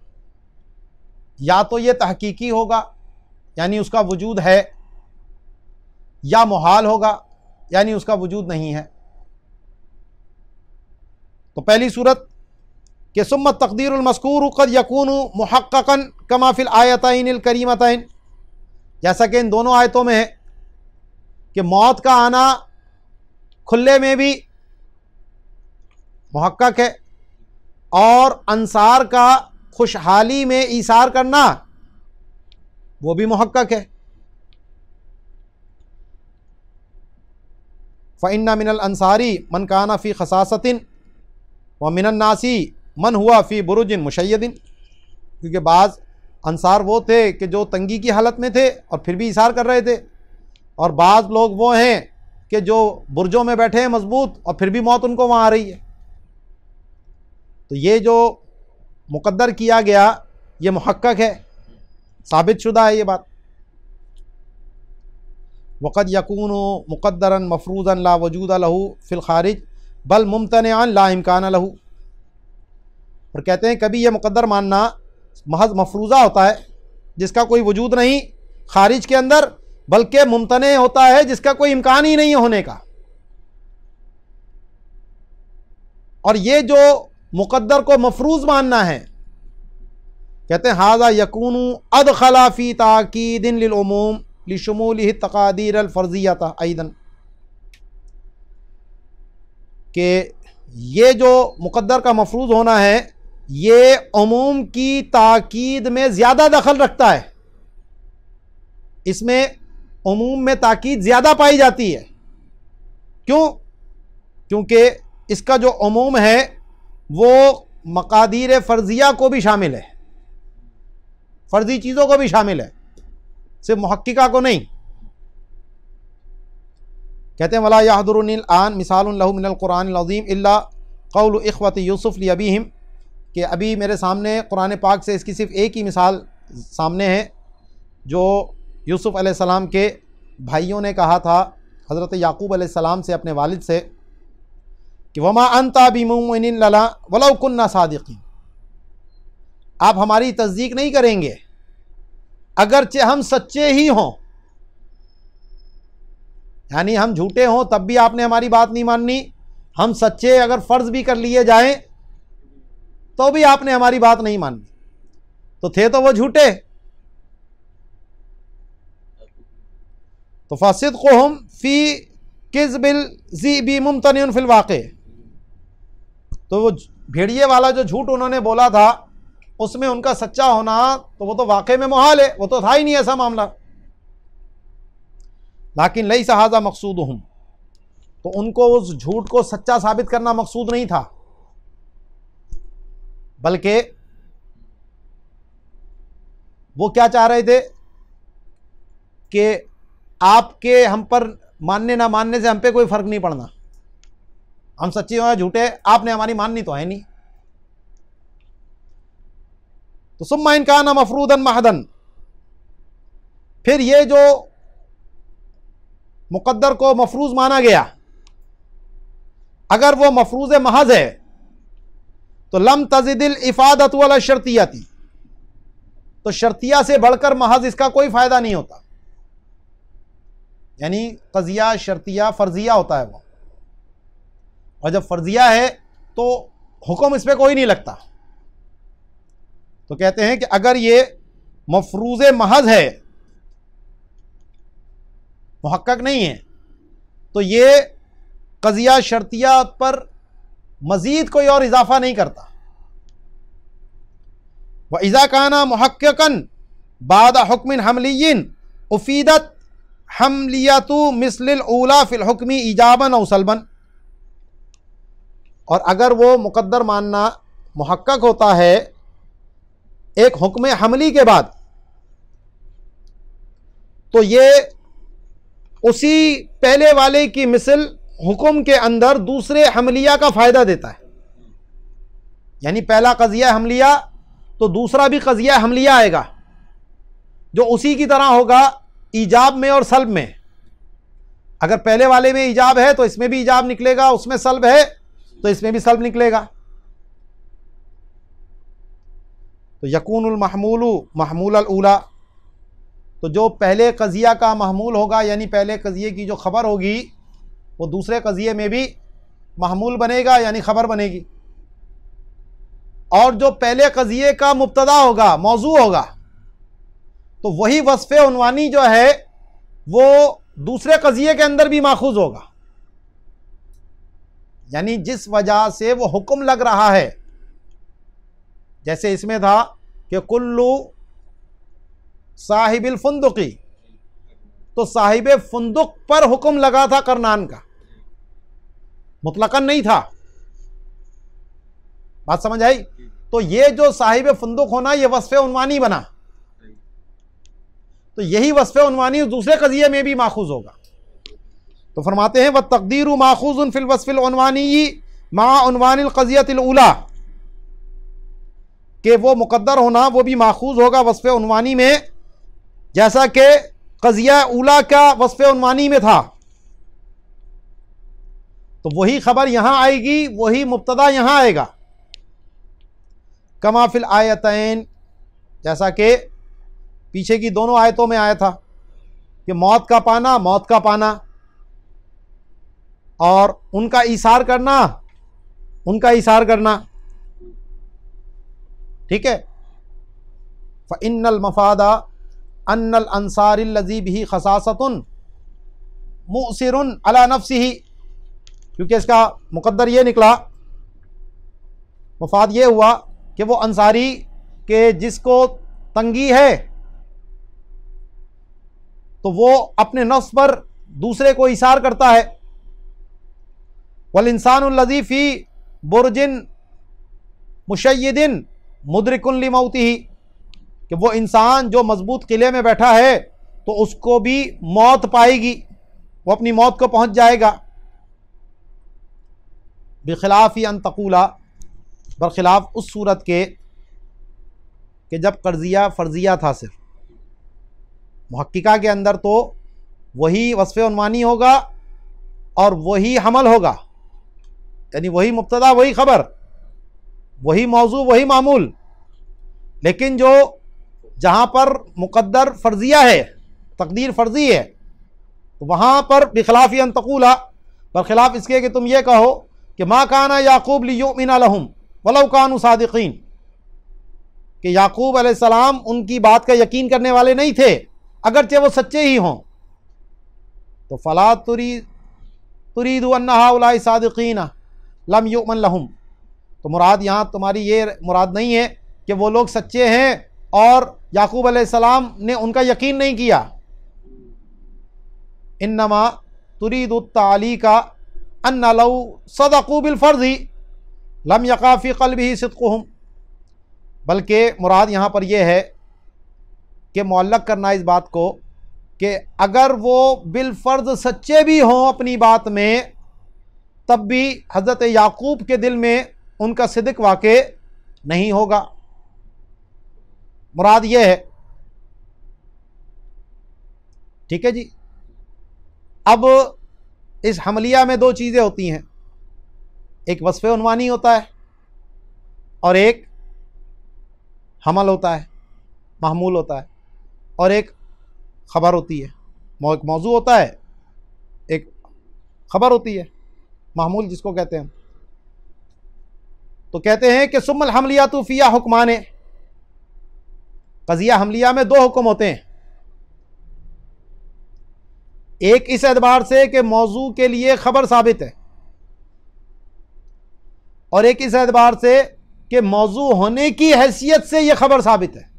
या तो ये तहकीकी होगा यानी उसका वजूद है, या मुहाल होगा यानी उसका वजूद नहीं है। तो पहली सूरत कि सुम्मत तक़दीरुल मज़कूर क़द यकूनु मुहक्ककन कमा फ़िल आयतैनिल करीमतैन, जैसा कि इन दोनों आयतों में है कि मौत का आना खुले में भी मुहक्कक है, और अंसार का खुशहाली में ईसार करना वो भी मुहक्कक है। फ़इन्ना मिनल अंसारी मन काना फ़ी खसासतिन व मिनन नासी मन हुआ फ़ी बुरुजिन मुशय्यदिन, क्योंकि बाज़ अंसार वो थे कि जो तंगी की हालत में थे और फिर भी इसार कर रहे थे, और बाज़ लोग वो हैं कि जो बुर्जों में बैठे हैं मजबूत और फिर भी मौत उनको वहाँ आ रही है। तो ये जो मुक़द्दर किया गया ये मुहक्कक है, साबित शुदा है ये बात। वक़द यकूनु मुक़द्दरन मफ़रूज़न ला वजूद लहू फ़िल ख़ारिज बल मुम्तनिअन ला इम्कान लहू, और कहते हैं कभी ये मुक़द्दर मानना महज़ मफरूज़ा होता है जिसका कोई वजूद नहीं खारिज के अंदर, बल्कि मुमतने होता है जिसका कोई इम्कान ही नहीं होने का। और ये जो मुक़द्दर को मफरूज़ मानना है, कहते हैं हाज़ा यकूनु अदखला फ़ी ताकीदिन लिल उमूम लिशुमूलिही तक़ादीर अल फ़र्ज़ियता ऐदन, कि ये जो मुक़द्दर का मफरूज़ होना है ये उमूम की ताकीद में ज़्यादा दखल रखता है, इसमें उमूम में ताकीद ज़्यादा पाई जाती है। क्यों? क्योंकि इसका जो उमूम है वो मक़ादीर फ़र्ज़िया को भी शामिल है, फ़र्ज़ी चीज़ों को भी शामिल है, सिर्फ मुहक्किका को नहीं। कहते हैं वला यहदुरुनिल आन मिसालुन लहू मिनल कुरानिल अज़ीम इल्ला क़ौलु इख़्वति यूसुफ़ लि अबीहिम, कि अभी मेरे सामने कुरान पाक से इसकी सिर्फ़ एक ही मिसाल सामने है जो यूसुफ़ अलैहिस्सलाम के भाइयों ने कहा था हज़रत याकूब अलैहिस्सलाम से अपने वालिद से कि वमा अंता बिमुमिनिन लना वलौ कुन्ना सादिकीन, आप हमारी तस्दीक नहीं करेंगे अगरचे हम सच्चे ही हों, यानी हम झूठे हों तब भी आपने हमारी बात नहीं माननी, हम सच्चे अगर फ़र्ज़ भी कर लिए जाएं तो भी आपने हमारी बात नहीं माननी। तो थे तो वो झूठे। तो फ़सिद्क़ुहुम फ़ी किज़्बिल ज़िबी मुम्तनिउन फ़िल वाक़े, तो वो भेड़िए वाला जो झूठ उन्होंने बोला था उसमें उनका सच्चा होना तो वो तो वाक़े में मुहाल है, वो तो था ही नहीं ऐसा मामला। लाकिन लैसा हाज़ा मक़सूदुहुम, तो उनको उस झूठ को सच्चा साबित करना मकसूद नहीं था, बल्कि वो क्या चाह रहे थे कि आपके हम पर मानने ना मानने से हम पे कोई फ़र्क नहीं पड़ना, हम सच्चे हो या झूठे आपने हमारी माननी तो है नहीं। तो सुम्मा इन काना मफरूदन महदन, फिर ये जो मुक़द्दर को मफरूज़ माना गया अगर वो मफरूज़ महज है तो लम तज़िदिल इफ़ादत वला शर्तियती, तो शर्तिया से बढ़कर महज इसका कोई फ़ायदा नहीं होता। यानी क़ज़िया शर्तिया फ़र्ज़िया होता है वो, और जब फ़र्ज़िया है तो हुक्म इस पर कोई नहीं लगता। तो कहते हैं कि अगर ये मफरूज़ महज है, मुहक्कक नहीं है, तो ये क़ज़िया शर्तिया पर मज़ीद कोई और इजाफ़ा नहीं करता। व इज़ा काना मुहक्ककन बाद हुक्मिन हमलिय्यिन उफ़ीदत हमलियतु मिस्लिल ऊला फ़िल हुक्मी इजाबन औ सल्बन, और अगर वो मुक़द्दर मानना मुहक्कक होता है एक हुक्म हमली के बाद, तो ये उसी पहले वाले की मिसल हुक्म के अंदर दूसरे हमलिया का फ़ायदा देता है। यानी पहला क़ज़िया हमलिया तो दूसरा भी क़ज़िया हमलिया आएगा जो उसी की तरह होगा ईजाब में और सल्ब में। अगर पहले वाले में ईजाब है तो इसमें भी ईजाब निकलेगा, उसमें सल्ब है तो इसमें भी सल्ब निकलेगा। तो यकूनुल महमूलु महमूलल ऊला, तो जो पहले क़ज़िया का महमूल होगा यानी पहले क़ज़िये की जो ख़बर होगी वो दूसरे क़ज़िये में भी महमूल बनेगा यानी ख़बर बनेगी, और जो पहले क़ज़िये का मुब्तदा होगा मौजू होगा तो वही वस्फ़े उन्वानी जो है वो दूसरे क़ज़िये के अंदर भी माखूज़ होगा। यानी जिस वजह से वो हुक्म लग रहा है, जैसे इसमें था कि कुल्लु साहिबिल फुंदुकी, तो साहिब फुंदुक पर हुक्म लगा था करनान का, मुतलकन नहीं था। बात समझ आई? तो ये जो साहिब फुंदुक होना ये वस्फ़े उन्वानी बना, तो यही वस्फ़े उन्वानी दूसरे क़ज़िये में भी माखूज़ होगा। तो फरमाते हैं व तक़दीरु माखूज़ुन फ़िल वस्फ़िल उन्वानी मा उन्वानिल क़ज़ियतिल ऊला, कि वो मुक़द्दर होना वो भी माखूज़ होगा वस्फ़े उन्वानी में जैसा कि क़ज़िया ऊला का वस्फ़े उन्वानी में था। तो वही ख़बर यहाँ आएगी, वही मुब्तदा यहाँ आएगा। कमा फ़िल आयतैन, जैसा कि पीछे की दोनों आयतों में आया था कि मौत का पाना, मौत का पाना, और उनका ईसार करना, उनका ईसार करना। ठीक है। फ़इन्नल मफ़ादा अन्नल अंसारिल लज़ी बिही ख़सासतुन मुसिरुन अला नफ्सिही, क्योंकि इसका मुक़द्दर ये निकला, मफ़ाद ये हुआ कि वो अंसारी के जिसको तंगी है तो वो अपने नफ्स पर दूसरे को इशार करता है। वल इंसानुल लज़ी फ़ी बुर्जिन मुशय्यदिन मुद्रिकुन लिमौतिही, कि वो इंसान जो मजबूत किले में बैठा है तो उसको भी मौत पाएगी, वो अपनी मौत को पहुंच जाएगा। बिखिलाफ़ी अन तक़ूला, बरखिलाफ़ उस सूरत के कि जब क़ज़िया फ़र्ज़िया था सिर्फ, मुहक्किका के अंदर तो वही वस्फ़े उन्वानी होगा और वही हमल होगा, यानी वही मुब्तदा वही खबर, वही मौजू वही मामूल। लेकिन जो जहाँ पर मुक़द्दर फ़र्जिया है, तकदीर फ़र्जी है, तो वहाँ पर बिखिलाफ़ अन तक़ूला, बरखिलाफ़ इसके कि तुम ये कहो कि मा काना याकूब लियुमिना लहुम वलौ कानू सादिक़ीन, कि याकूब अलैहिस्सलाम उनकी बात का यकीन करने वाले नहीं थे अगरचे वो सच्चे ही हों। तो फ़ला तुरीदु अन्ना हाउलाई सादिक़ीन लम युमन लहुम, तो मुराद यहाँ तुम्हारी ये मुराद नहीं है कि वो लोग सच्चे हैं और याकूब अलैहिस्सलाम ने उनका यकीन नहीं किया। इन्नमा तुरीदु तालीका अन्ना लौ सदक़ू बिल फ़र्ज़ी लम यक़ा फ़ी क़ल्बिही सिद्क़ुहुम, बल्कि मुराद यहाँ पर यह है कि मुअल्लक़ करना इस बात को कि अगर वो बिल फ़र्ज़ सच्चे भी हों अपनी बात में, तब भी हज़रत याकूब के दिल में उनका सिद्क़ वाक़े नहीं होगा। मुराद ये है। ठीक है जी। अब इस हमलिया में दो चीज़ें होती हैं, एक वस्फ़ उन्वानी होता है और एक हमल होता है, महमूल होता है, और एक ख़बर होती है। एक मौजू होता है, एक ख़बर होती है, महमूल जिसको कहते हैं। तो कहते हैं कि सुम्मल हमलिया तो फ़िया हुक्माने, क़ज़िया हमलिया में दो हुक्म होते हैं। एक इस एतबार से कि मौजू के लिए ख़बर साबित है, और एक इस एतबार से कि मौजू होने की हैसियत से यह ख़बर साबित है।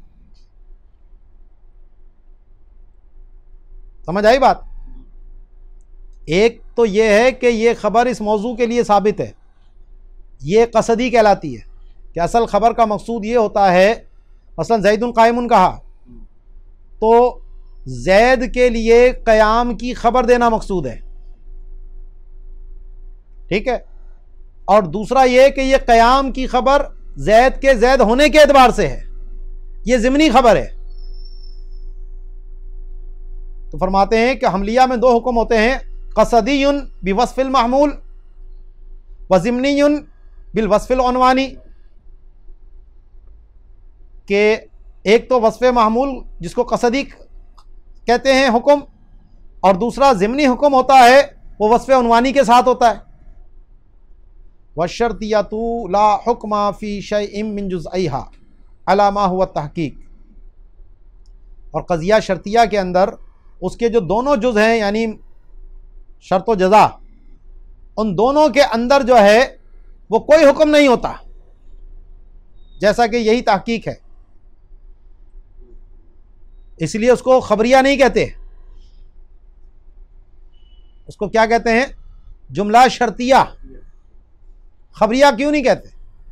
समझ आई बात? एक तो यह है कि यह ख़बर इस मौजू के लिए साबित है, ये क़सदी कहलाती है कि असल ख़बर का मकसूद ये होता है, मसलन ज़ैदुन क़ाइमुन कहा तो ज़ैद के लिए क़याम की ख़बर देना मकसूद है। ठीक है। और दूसरा ये कि ये क़याम की ख़बर ज़ैद के ज़ैद होने के एतबार से है, ये ज़िमनी ख़बर है। तो फरमाते हैं कि हमलिया में दो हुक्म होते हैं, क़सदियुन बिवस्फ़िल महमूल व ज़िमनियुन बिल वस्फ़िल उन्वानी, के एक तो वस्फ़ महमूल जिसको क़सदी कहते हैं हुक्म, और दूसरा ज़िमनी हुक्म होता है, वो वस्फ़ उन्वानी के साथ होता है। वशर्तियतु ला हुक्मा फ़ी शैइन मिन जुज़इहा अला मा हुवा तहक़ीक़, और क़ज़िया शर्तिया के अंदर उसके जो दोनों जुज़ हैं, यानी शर्त व जज़ा, उन दोनों के अंदर जो है वो कोई हुक्म नहीं होता, जैसा कि यही तहक़ीक़ है। इसलिए उसको खबरिया नहीं कहते, उसको क्या कहते हैं? जुमला शर्तिया। खबरिया क्यों नहीं कहते?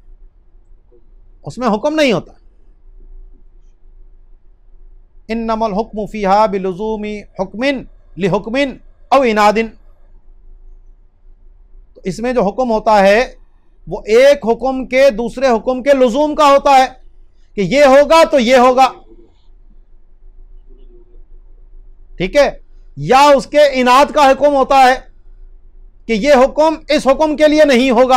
उसमें हुक्म नहीं होता। इन्नमल हुक्मु फ़ीहा बिलुज़ूमि हुक्मिन लिहुक्मिन औ इनादिन, तो इसमें जो हुक्म होता है वो एक हुक्म के दूसरे हुक्म के लुज़ूम का होता है कि ये होगा तो ये होगा। ठीक है। या उसके इनाद का हुक्म होता है कि ये हुक्म इस हुक्म के लिए नहीं होगा।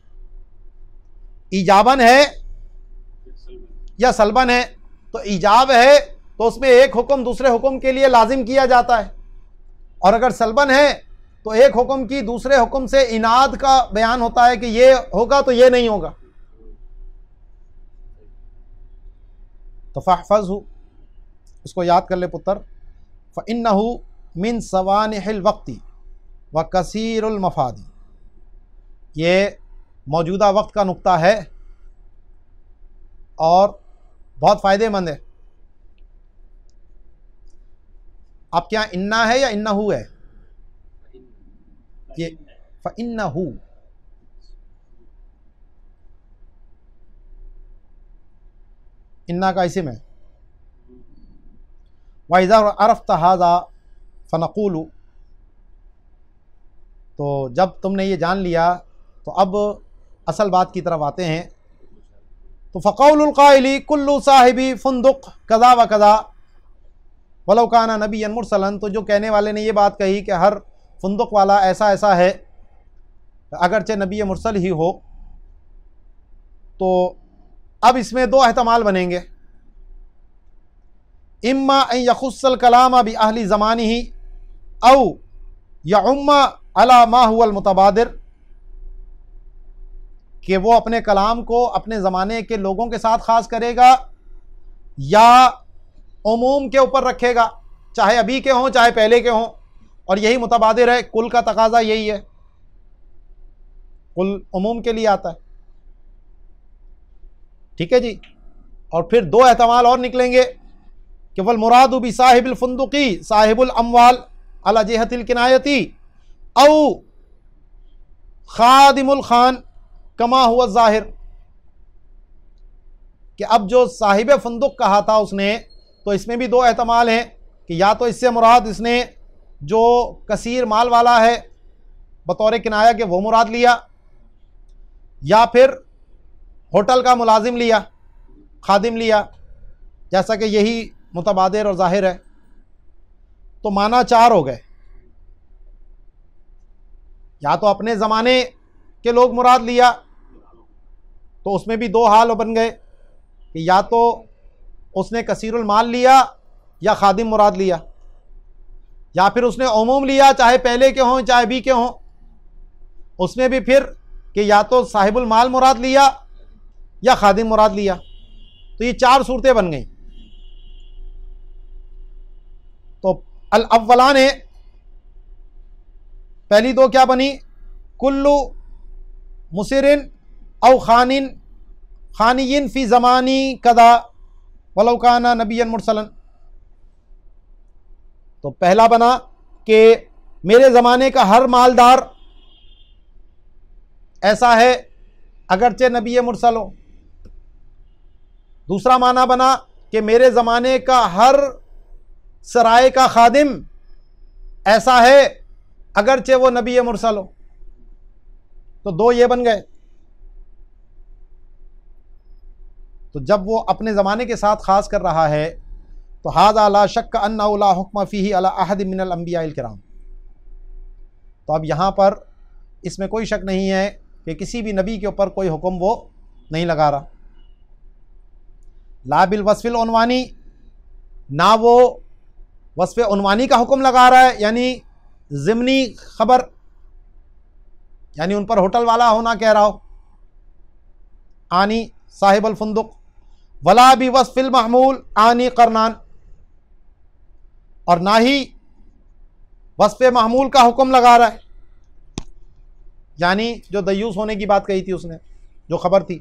ईजाबन है या सलबन है, तो ईजाब है तो उसमें एक हुक्म दूसरे हुक्म के लिए लाजिम किया जाता है, और अगर सलबन है तो एक हुक्म की दूसरे हुक्म से इनाद का बयान होता है कि ये होगा तो ये नहीं होगा। तो फहफ़ज़हु, उसको याद कर ले पुत्र। फ़इन्नहु मिन सवानिहिल वक्ति व कसीरुल मफ़ादी, ये मौजूदा वक्त का नुक्ता है और बहुत फ़ायदेमंद है। आपके यहाँ इन्ना है या इन्नहु है? ये फ़इन्नहु, इन्ना का इस्म है। वइज़ा अरफ़्त हाज़ा फ़नक़ूलु, तो जब तुमने ये जान लिया तो अब असल बात की तरफ आते हैं। तो फ़क़ौलुल क़ाइली कुल्लु साहिबी फ़ुंदुक़ कज़ा व कज़ा वलौ काना नबिय्यन मुरसलन, तो जो कहने वाले ने ये बात कही कि हर फुंदुक वाला ऐसा ऐसा है, अगरचे नबी मुरसल ही हो। तो अब इसमें दो एहतमाल बनेंगे, इम्मा अन यखुस्सल कलाम बि अहली ज़मानिही औ यउम्मा अला मा हुवल मुतबादिर, कि वो अपने कलाम को अपने ज़माने के लोगों के साथ ख़ास करेगा या उमूम के ऊपर रखेगा, चाहे अभी के हों चाहे पहले के हों। और यही मुतबादिर है, कुल का तकाजा यही है, कुल उमूम के लिए आता है। ठीक है जी। और फिर दो एहतमाल और निकलेंगे कि वल मुरादु बि साहिबुल फुंदुकी साहिबुल अमवाल अला जिहतिल किनायती औ खादिमुल खान कमा हुआ ज़ाहिर, कि अब जो साहिब फुंदुक कहा था उसने, तो इसमें भी दो एहतमाल हैं कि या तो इससे मुराद इसने जो कसीर माल वाला है बतौर किनाया के वो मुराद लिया, या फिर होटल का मुलाजिम लिया, खादिम लिया, जैसा कि यही मुतबादिर और ज़ाहिर है। तो माना चार हो गए, या तो अपने ज़माने के लोग मुराद लिया, तो उसमें भी दो हाल बन गए कि या तो उसने कसीरुल माल लिया या खादिम मुराद लिया, या फिर उसने उमूम लिया, चाहे पहले के हों चाहे भी के हों। उसमें भी फिर कि या तो साहिबुल माल मुराद लिया या खादिम मुराद लिया। तो ये चार सूरतें बन गई। तो अल अव्वलान है, पहली दो क्या बनी, कुल्लु मुसिरिन औ खानिन खानियन फ़ी ज़मानी कदा वलौ काना नबियन मुरसलन। तो पहला बना कि मेरे ज़माने का हर मालदार ऐसा है अगरचे नबी मुरसल हो। दूसरा माना बना कि मेरे ज़माने का हर सराय का खादिम ऐसा है अगरचे वो नबी मुरसल हो। तो दो ये बन गए। तो जब वो अपने ज़माने के साथ ख़ास कर रहा है तो हाज़ा ला शक्क अन्नहु ला हुक्म फ़ीही अला अहद मिनल अंबियाइल किराम। तो अब यहाँ पर इसमें कोई शक नहीं है कि किसी भी नबी के ऊपर कोई हुक्म वो नहीं लगा रहा। ला बिल वस्फ़िल उन्वानी, ना वो वस्फ़ उन्वानी का हुक्म लगा रहा है, यानी ज़िमनी ख़बर, यानी उन पर होटल वाला होना कह रहा हो, आनी साहिबुल फुंदुक, वला भी वस्फ़िल महमूल आनी करनान, और ना ही वस्फ़ महमूल का हुक्म लगा रहा है, यानी जो दयूस होने की बात कही थी उसने, जो खबर थी।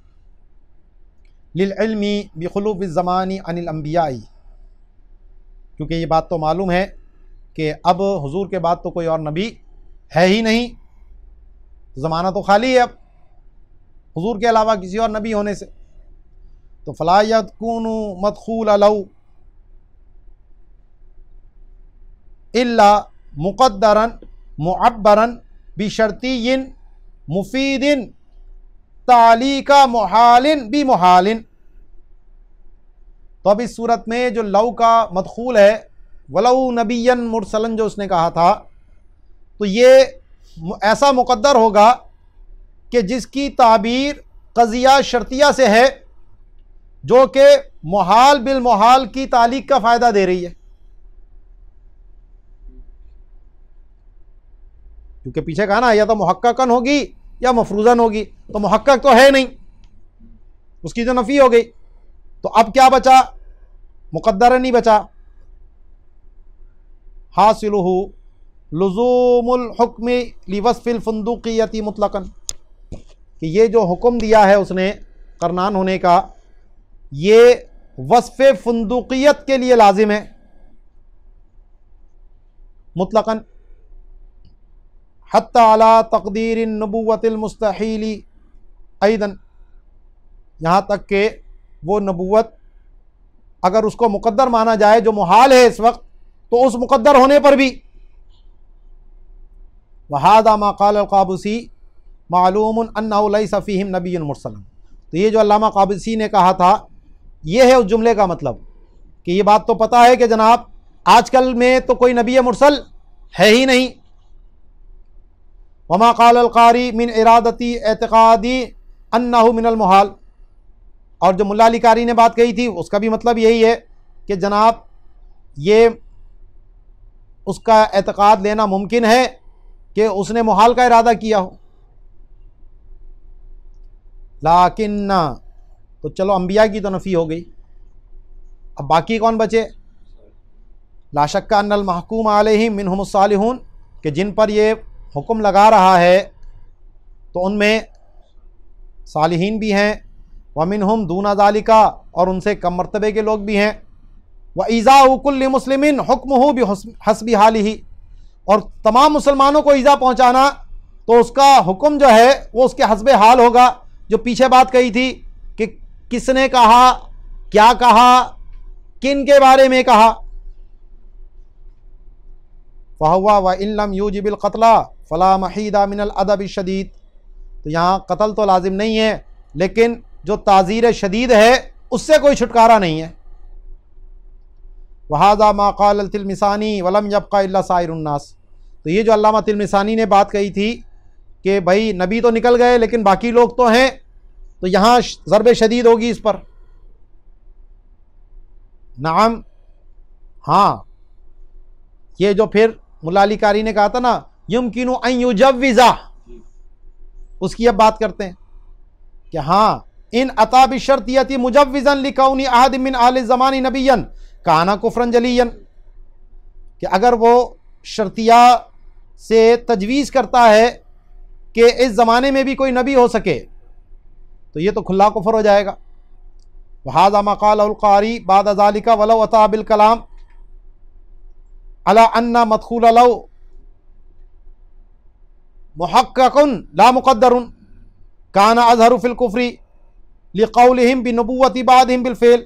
लिल इल्मी बिखुलूफ़ ज़मानी अनिल अंबियाई, क्योंकि ये बात तो मालूम है कि अब हुजूर के बाद तो कोई और नबी है ही नहीं, ज़माना तो खाली है अब हुजूर के अलावा किसी और नबी होने से। तो फ़ला यकूनु मदखूल लहू इल्ला मुक़द्दरन मुअब्बरन बिशर्तिय्यिन मुफीदिन तालीका मुहालिन बि मुहालिन। तो अब इस सूरत में जो लव का मदखूल है, वलऊ नबियन मुरसलन जो उसने कहा था, तो ये ऐसा मुक़द्दर होगा कि जिसकी ताबीर क़ज़िया शर्तिया से है, जो कि मुहाल बिल मुहाल की तालीक का फ़ायदा दे रही है। क्योंकि पीछे कहा ना, या तो मुहक्ककन होगी या मफरूज़न होगी, तो मुहक्कक तो है नहीं, उसकी तो नफ़ी हो गई। तो अब क्या बचा, मुक़द्दर नहीं बचा। हासिलुहु लुज़ूमुल हुक्मि लिवस्फ़िल फुंदुक़िय्यति मुतलक़न, कि ये जो हुक्म दिया है उसने करनान होने का, ये वस्फ़ फुंदुक़ियत के लिए लाजिम है मुतलक़न, हत्ता अला तक़दीर नबुव्वतिल मुस्तहीली ऐदन, यहाँ तक कि वो नबुव्वत अगर उसको मुक़द्दर माना जाए जो मुहाल है इस वक्त, तो उस मुक़द्दर होने पर भी। वहादा मा क़ाल अल-क़ाबूसी मालूमुन अन्नहु लैसा फ़ीहिम नबियुन मुरसलन। तो ये जो अल्लामा क़ाबूसी ने कहा था, ये है उस जुमले का मतलब कि ये बात तो पता है कि जनाब आजकल में तो कोई नबी मुरसल है ही नहीं, वमा क़ाल अल क़ारी मिन इरादती एतक़ादी अन्नहु मिनल मुहाल। और जो मुल्ला अली कारी ने बात कही थी उसका भी मतलब यही है कि जनाब ये उसका एतक़ाद लेना मुमकिन है कि उसने मुहाल का इरादा किया हो। लाकिन तो चलो अंबिया की तो नफ़ी हो गई, अब बाकी कौन बचे? ला शक्का अन्नल महकूम अलैहिम मिनहुमुस सालिहून, कि जिन पर ये हुक्म लगा रहा है तो उनमें सालिहीन भी हैं, व मिनहुम दूना ज़ालिका, और उनसे कम मर्तबे के लोग भी हैं, व ईज़ाउ कुल्लि मुस्लिमिन हुक्मुहु बिहस्बि हालिही, और तमाम मुसलमानों को ईज़ा पहुँचाना तो उसका हुक्म जो है वो उसके हस्बे हाल होगा। जो पीछे बात कही थी कि किसने कहा, क्या कहा, किन के बारे में कहा। फ़हुवा व इल्लम यूजिबिल क़त्ला फ़ला महीदा मिनल अदबि शदीद, तो यहाँ कत्ल तो लाजिम नहीं है लेकिन जो ताज़ीर शदीद है उससे कोई छुटकारा नहीं है। वहाज़ा मा क़ाल तिलमिसानी वलम यब्क़ा इल्ला साइरुन नास, तो ये जो अल्लामा तिलमिसानी ने बात कही थी कि भाई नबी तो निकल गए लेकिन बाकी लोग तो हैं, तो यहाँ ज़रब शदीद होगी इस पर। नाम, हाँ, ये जो फिर मुल्ला अली कारी ने कहा था ना युमकिनु अन युजव्विज़ा, उसकी अब बात करते हैं कि हाँ इन अता बिशर्तियति मुजव्विज़न लिकौनी अहद मिन आले ज़मानी नबियन काना कुफ्रन जलियन, कि अगर वो शर्तिया से तजवीज़ करता है कि इस ज़माने में भी कोई नबी हो सके तो ये तो खुला कुफ्र हो जाएगा। वहाज़ा मा क़ाल अल क़ारी बाद ज़ालिका वलौ अता बिल कलाम अला अन्ना मदखूल लौ मुहक्ककुन ला मुक़द्दरुन काना अज़हरु फ़िल कुफ़्री लिक़ौलिहिम बिनुबुव्वति बादिहिम बिल फ़िल।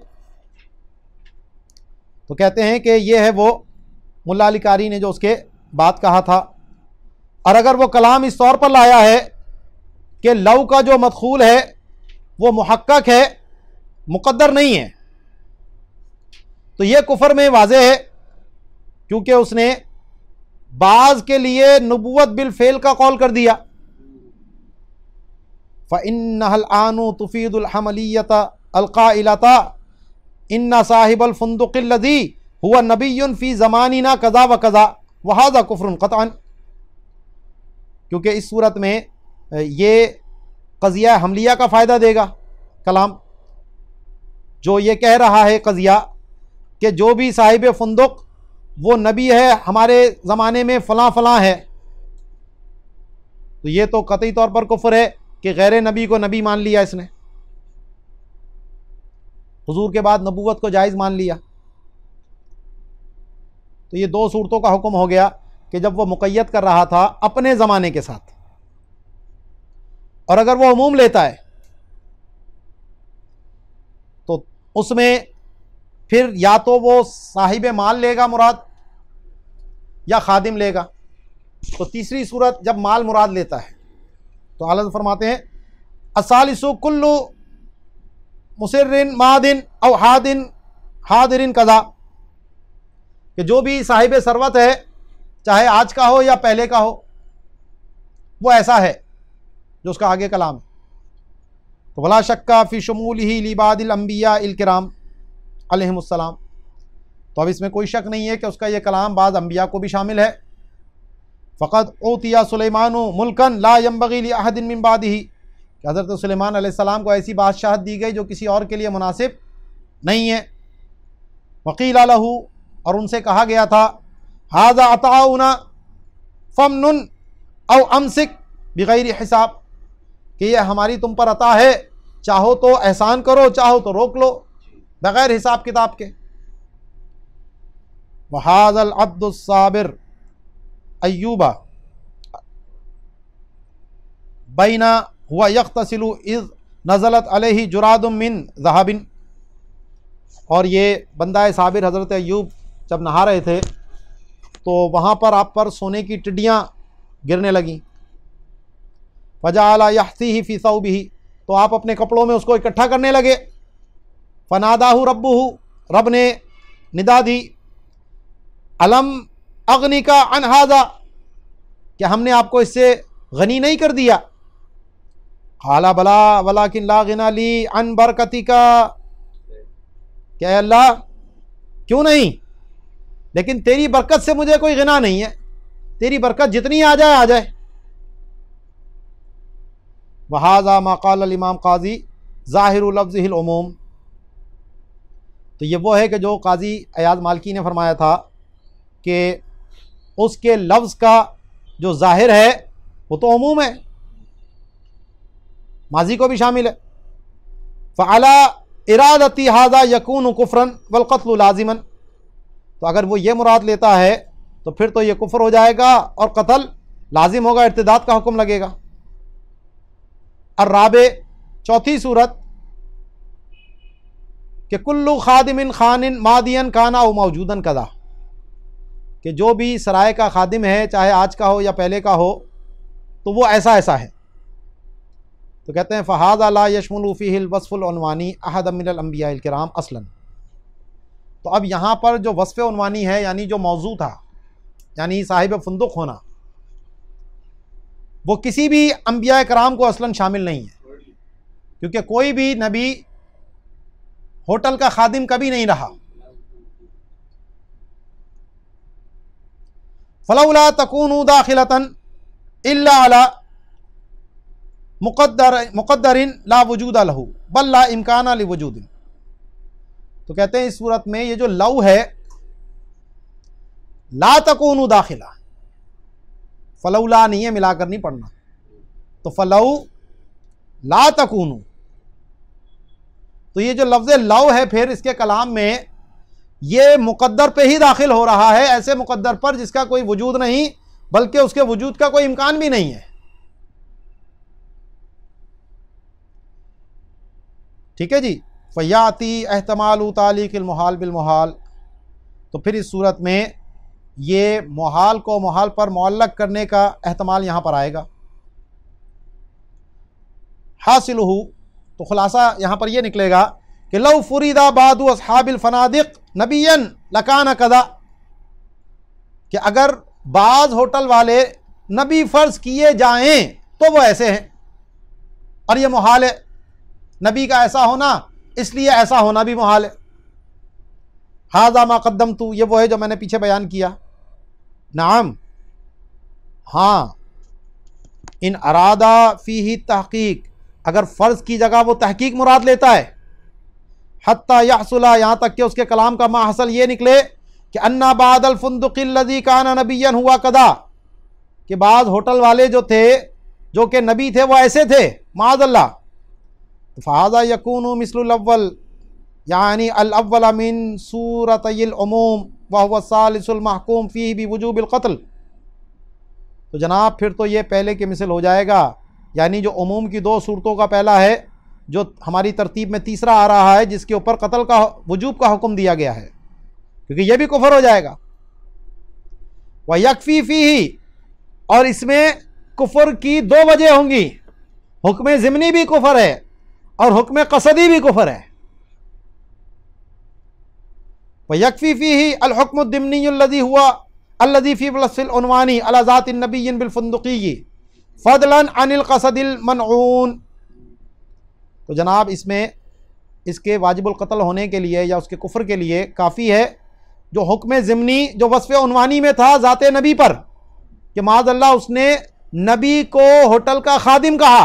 तो कहते हैं कि ये है वो मुल्ला अली कारी ने जो उसके बात कहा था, और अगर वो कलाम इस तौर पर लाया है कि लौ का जो मदखूल है वो मुहक्कक है, मुक़द्दर नहीं है, तो ये कुफ़र में वाज़े है, क्योंकि उसने बाज़ के लिए नबुव्वत बिल फ़ेल का कौल कर दिया। फ़इन्नहल आनु तुफ़ीदुल हमलियत अलक़ाइलता इन्ना साहिबल फ़ुंदुक़िल्लज़ी हुवा नबिय्युन फ़ी ज़मानिना कज़ा व कज़ा वहाज़ा कुफ़्रुन क़तअन, क्योंकि इस सूरत में ये क़ज़िया हमलिया का फ़ायदा देगा कलाम, जो ये कह रहा है क़ज़िया कि जो भी साहिब फ़ुंदुक़ वो नबी है हमारे ज़माने में फ़लाँ फ़लाँ है, तो ये तो कतई तौर पर कुफ़्र है कि गैर नबी को नबी मान लिया इसने, हुजूर के बाद नबूवत को जायज़ मान लिया। तो ये दो सूरतों का हुक्म हो गया कि जब वो मुक़य्यद कर रहा था अपने ज़माने के साथ, और अगर वो उमूम लेता है तो उसमें फिर या तो वो साहिब माल लेगा मुराद या खादिम लेगा। तो तीसरी सूरत जब माल मुराद लेता है तो आला फरमाते हैं असालिसु कुल्लु मुसिर्रिन मादिन औ हादिन हादिरिन कज़ा, कि जो भी साहिब सरवत है चाहे आज का हो या पहले का हो वो ऐसा है जो उसका आगे कलाम है। तो वला शक्का फ़ी शुमूलिही लिबादिल अंबिया इल किराम अलैहिमुस्सलाम, तो अब इसमें कोई शक नहीं है कि उसका ये कलाम बाज़ अंबिया को भी शामिल है। फ़क़द ऊतिया सुलेमानु मुल्कन ला यंबग़ी ली अहदिन मिन बादिही, कि हज़रत सुलेमान अलैहिस्सलाम को ऐसी बादशाहत दी गई जो किसी और के लिए मुनासिब नहीं है। वक़ीला लहू, और उनसे कहा गया था हाज़ा अताउना फ़मनुन औ अमसिक बिग़ैरि हिसाब, कि ये हमारी तुम पर अता है, चाहो तो एहसान करो चाहो तो रोक लो बग़ैर हिसाब किताब के। वहाज़ल अब्दुस साबिर अय्यूबा बैना हुआ यख्तसिलु इज़ नज़लत अलैहि जुरादुम मिन ज़हाबिन, और ये बंदा साबिर हज़रत अय्यूब जब नहा रहे थे तो वहाँ पर आप पर सोने की टिड्डियाँ गिरने लगीं। फजाअला यहसीही फ़ी सौबिही, तो आप अपने कपड़ों में उसको इकट्ठा करने लगे। फ़नादाहु रब्बुहु, रब ने निदा दी, अलम अग्निका अन हाज़ा, कि हमने आपको इससे गनी नहीं कर दिया। क़ाला बला वलाकिन ला गिना ली अन बरकतिका, क्या अल्लाह क्यों नहीं, लेकिन तेरी बरकत से मुझे कोई गिना नहीं है, तेरी बरकत जितनी आ जाए आ जाए। वहाज़ा मा क़ाल इमाम काजी ज़ाहिरु लफ्ज़िहिल उमूम, तो ये वो है कि जो काजी अयाज़ मालकी ने फरमाया था कि उसके लफ्ज़ का जो ज़ाहिर है वो तो उमूम है, माजी को भी शामिल है। फ़अला इरादती हाज़ा यकून कुफ़रन वल क़त्लु लाज़िमन, तो अगर वो ये मुराद लेता है तो फिर तो ये कुफ़र हो जाएगा और कत्ल लाजिम होगा, इर्तिदाद का हुक्म लगेगा। अर्राबे, चौथी सूरत, कि कुल्लु खादिमिन खानिन मादियन काना व मौजूदन कदा, कि जो भी सराय का खादिम है, चाहे आज का हो या पहले का हो, तो वो ऐसा ऐसा है। तो कहते हैं फ़हाज़ा ला यशमुलु फ़ीहिल वस्फ़ुल उन्वानी अहद मिनल अंबियाइल किराम अस्लन। तो अब यहाँ पर जो वस्फ़ उन्वानी है, यानी जो मौजू था, यानी साहिब फुंदुक होना, वो किसी भी अंबिया कराम को असलन शामिल नहीं है, क्योंकि कोई भी नबी होटल का खादिम कभी नहीं रहा। फलौला तकूनु दाखिलतन इल्ला अला मुक़द्दरिन ला वजूदा लहू बल ला इम्काना लि वजूदिन। तो कहते हैं इस सूरत में ये जो लव है, ला तकूनु दाखिला, फलौला नहीं है, मिलाकर नहीं पढ़ना, तो फलऊ ला तकूनु, तो ये जो लफ्ज़ लव है फिर इसके कलाम में ये मुक़द्दर पे ही दाखिल हो रहा है, ऐसे मुक़द्दर पर जिसका कोई वजूद नहीं, बल्कि उसके वजूद का कोई इम्कान भी नहीं है। ठीक है जी। फ़याती एहतमालु तालीक़िल मुहाल बिल मुहाल, तो फिर इस सूरत में ये मुहाल को मुहाल पर मुअल्लक़ करने का एहतमाल यहाँ पर आएगा। हासिलहु, तो खुलासा यहाँ पर यह निकलेगा कि लव फुरीदा बादु अस्हाबिल फनादिक नबियन लकान कदा, कि अगर बाज़ होटल वाले नबी फ़र्ज़ किए जाएं तो वो ऐसे हैं, और ये मुहाल है, नबी का ऐसा होना इसलिए ऐसा होना भी मुहाल है। हाज़ा मा क़द्दम तू, ये वो है जो मैंने पीछे बयान किया। नाम, हाँ, इन अरादा फ़ीही तहक़ीक़, अगर फ़र्ज़ की जगह वो तहक़ीक़ मुराद लेता है, हत्ता यहसुला, यहाँ तक कि उसके कलाम का माहसल ये निकले कि अन्ना बादल फ़ुंदुक़िल्लज़ी काना नबिय्यन हुआ कदा, कि बाज़ होटल वाले जो थे, जो कि नबी थे, वो ऐसे थे माअज़ल्लाह। फ़हाज़ा यकूनु मिस्लुल अव्वल, यानी अल अव्वल मिन सूरतैल उमूम व हुवा सालिसुल महकूम फ़ीही बिवुजूबिल क़त्ल, तो जनाब फिर तो ये पहले के मिसल हो जाएगा, यानी जो उमूम की दो सूरतों का पहला है, जो हमारी तरतीब में तीसरा आ रहा है, जिसके ऊपर कत्ल का वजूब का हुक्म दिया गया है, क्योंकि यह भी कुफर हो जाएगा। व यकफ़ी फ़ीही, और इसमें कुफर की दो वजह होंगी, हुक्म ज़िमनी भी कुफर है और हुक्म क़सदी भी कुफर है। व यकफ़ी फ़ीही अल हुक्म दिमनी अल्लज़ी हुआ अल्लज़ी फ़ी वस्फ़िल उन्वानी अला ज़ाति नबिय्यिन बिल फ़ुंदुक़ी फ़दलन अनिल क़सदिल मनऊन, तो जनाब इसमें इसके वाजिबुल क़त्ल होने के लिए या उसके कुफ्र के लिए काफ़ी है जो हुक्म ज़िमनी जो वस्फ़ उन्वानी में था ज़ाते नबी पर, कि माज़अल्लाह उसने नबी को होटल का खादिम कहा,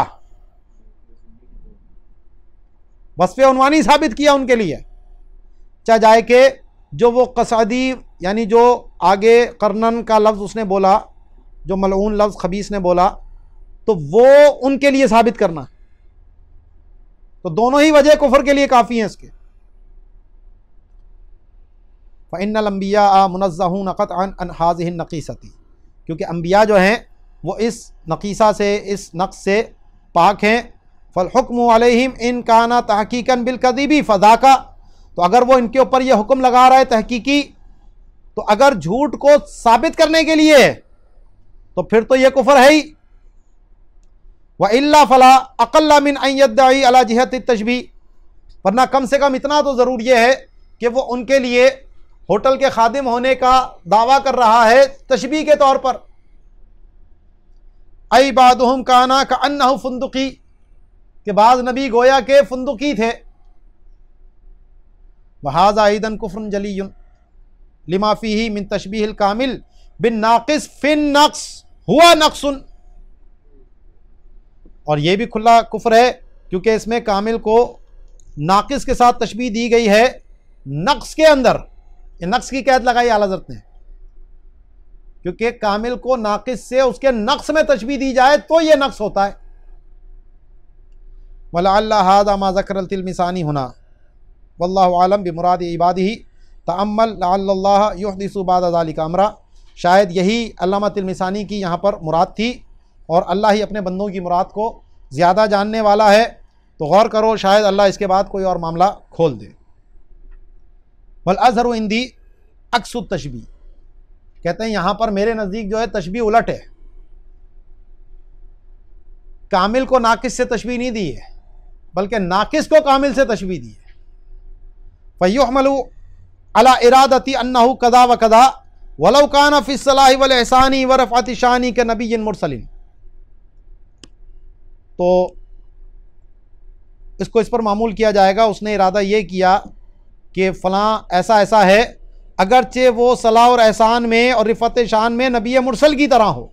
वस्फ़ उन्वानी साबित किया उनके लिए, चाहे जाए कि जो वो क़सदी, यानी जो आगे करनन का लफ्ज़ उसने बोला, जो मलऊन लफ्ज़ खबीस ने बोला, तो वो उनके लिए साबित करना, तो दोनों ही वजह कुफर के लिए काफ़ी हैं इसके। फ़इन्नल अंबिया मुनज़्ज़हून क़त्अन अन हाज़िहि नक़ीसती, क्योंकि अंबिया जो हैं वो इस नक़ीसा से, इस नक़्स से पाक हैं। फ़ल हुक्मु अलैहिम इन काना तहक़ीक़न बिल कज़िबी फ़ज़ाका, तो अगर वो इनके ऊपर ये हुक्म लगा रहा है तहकीकी, तो अगर झूठ को साबित करने के लिए है तो फिर तो ये कुफर है ही। व इल्ला फ़ला अक़ल्ल मिन अन यद्दई अला जिहति तशबीह, वरना कम से कम इतना तो ज़रूर ये है कि वो उनके लिए होटल के खादिम होने का दावा कर रहा है तशबीह के तौर पर। आई बादुहुम काना का अन्नहु फुंदुकी, के बाद नबी गोया के फुंदुकी थे। वहाज़ा ईदन कुफ्रुन जलीयुन लिमा फीही मिन तशबीहिल कामिल बिन नाकिस फिन नक्स हुआ नक्सुन, और ये भी खुला कुफ्र है क्योंकि इसमें कामिल को नाकिस के साथ तशबीह दी गई है नक्स के अंदर। ये नक्स की कैद लगाई आला हज़रत ने, क्योंकि कामिल को नाकिस से उसके नक्स में तशबीह दी जाए तो ये नक्स होता है। वलअल्ला हाज़ा मा ज़करल तिलमिसानी हुना वल्लाहु आलम बिमुराद इबादिही तअम्मल लअल्लाह युहदिसु बाद ज़ालिका अमरा। शायद यही अल्लामा तिलमिसानी की यहाँ पर मुराद थी, और अल्लाह ही अपने बंदों की मुराद को ज़्यादा जानने वाला है, तो गौर करो, शायद अल्लाह इसके बाद कोई और मामला खोल दे। वल अज़हरु इंदी अक्सु तशबीह, कहते हैं यहाँ पर मेरे नज़दीक जो है तशबीह उलट है। कामिल को नाकिस से तशबीह नहीं दी है, बल्कि नाकिस को कामिल से तशबीह दी है। फ़युहमलु अला इरादती अन्नहु कदा व कदा वलौ काना फ़ी सलाहि वल इहसानी व रफ़अति शानी के नबिय्यिन मुरसलिन। तो इसको इस पर मामूल किया जाएगा, उसने इरादा ये किया कि फ़लाँ ऐसा ऐसा है, अगरचे वो सलाह और एहसान में और रिफ़त शान में नबी मुरसल की तरह हो।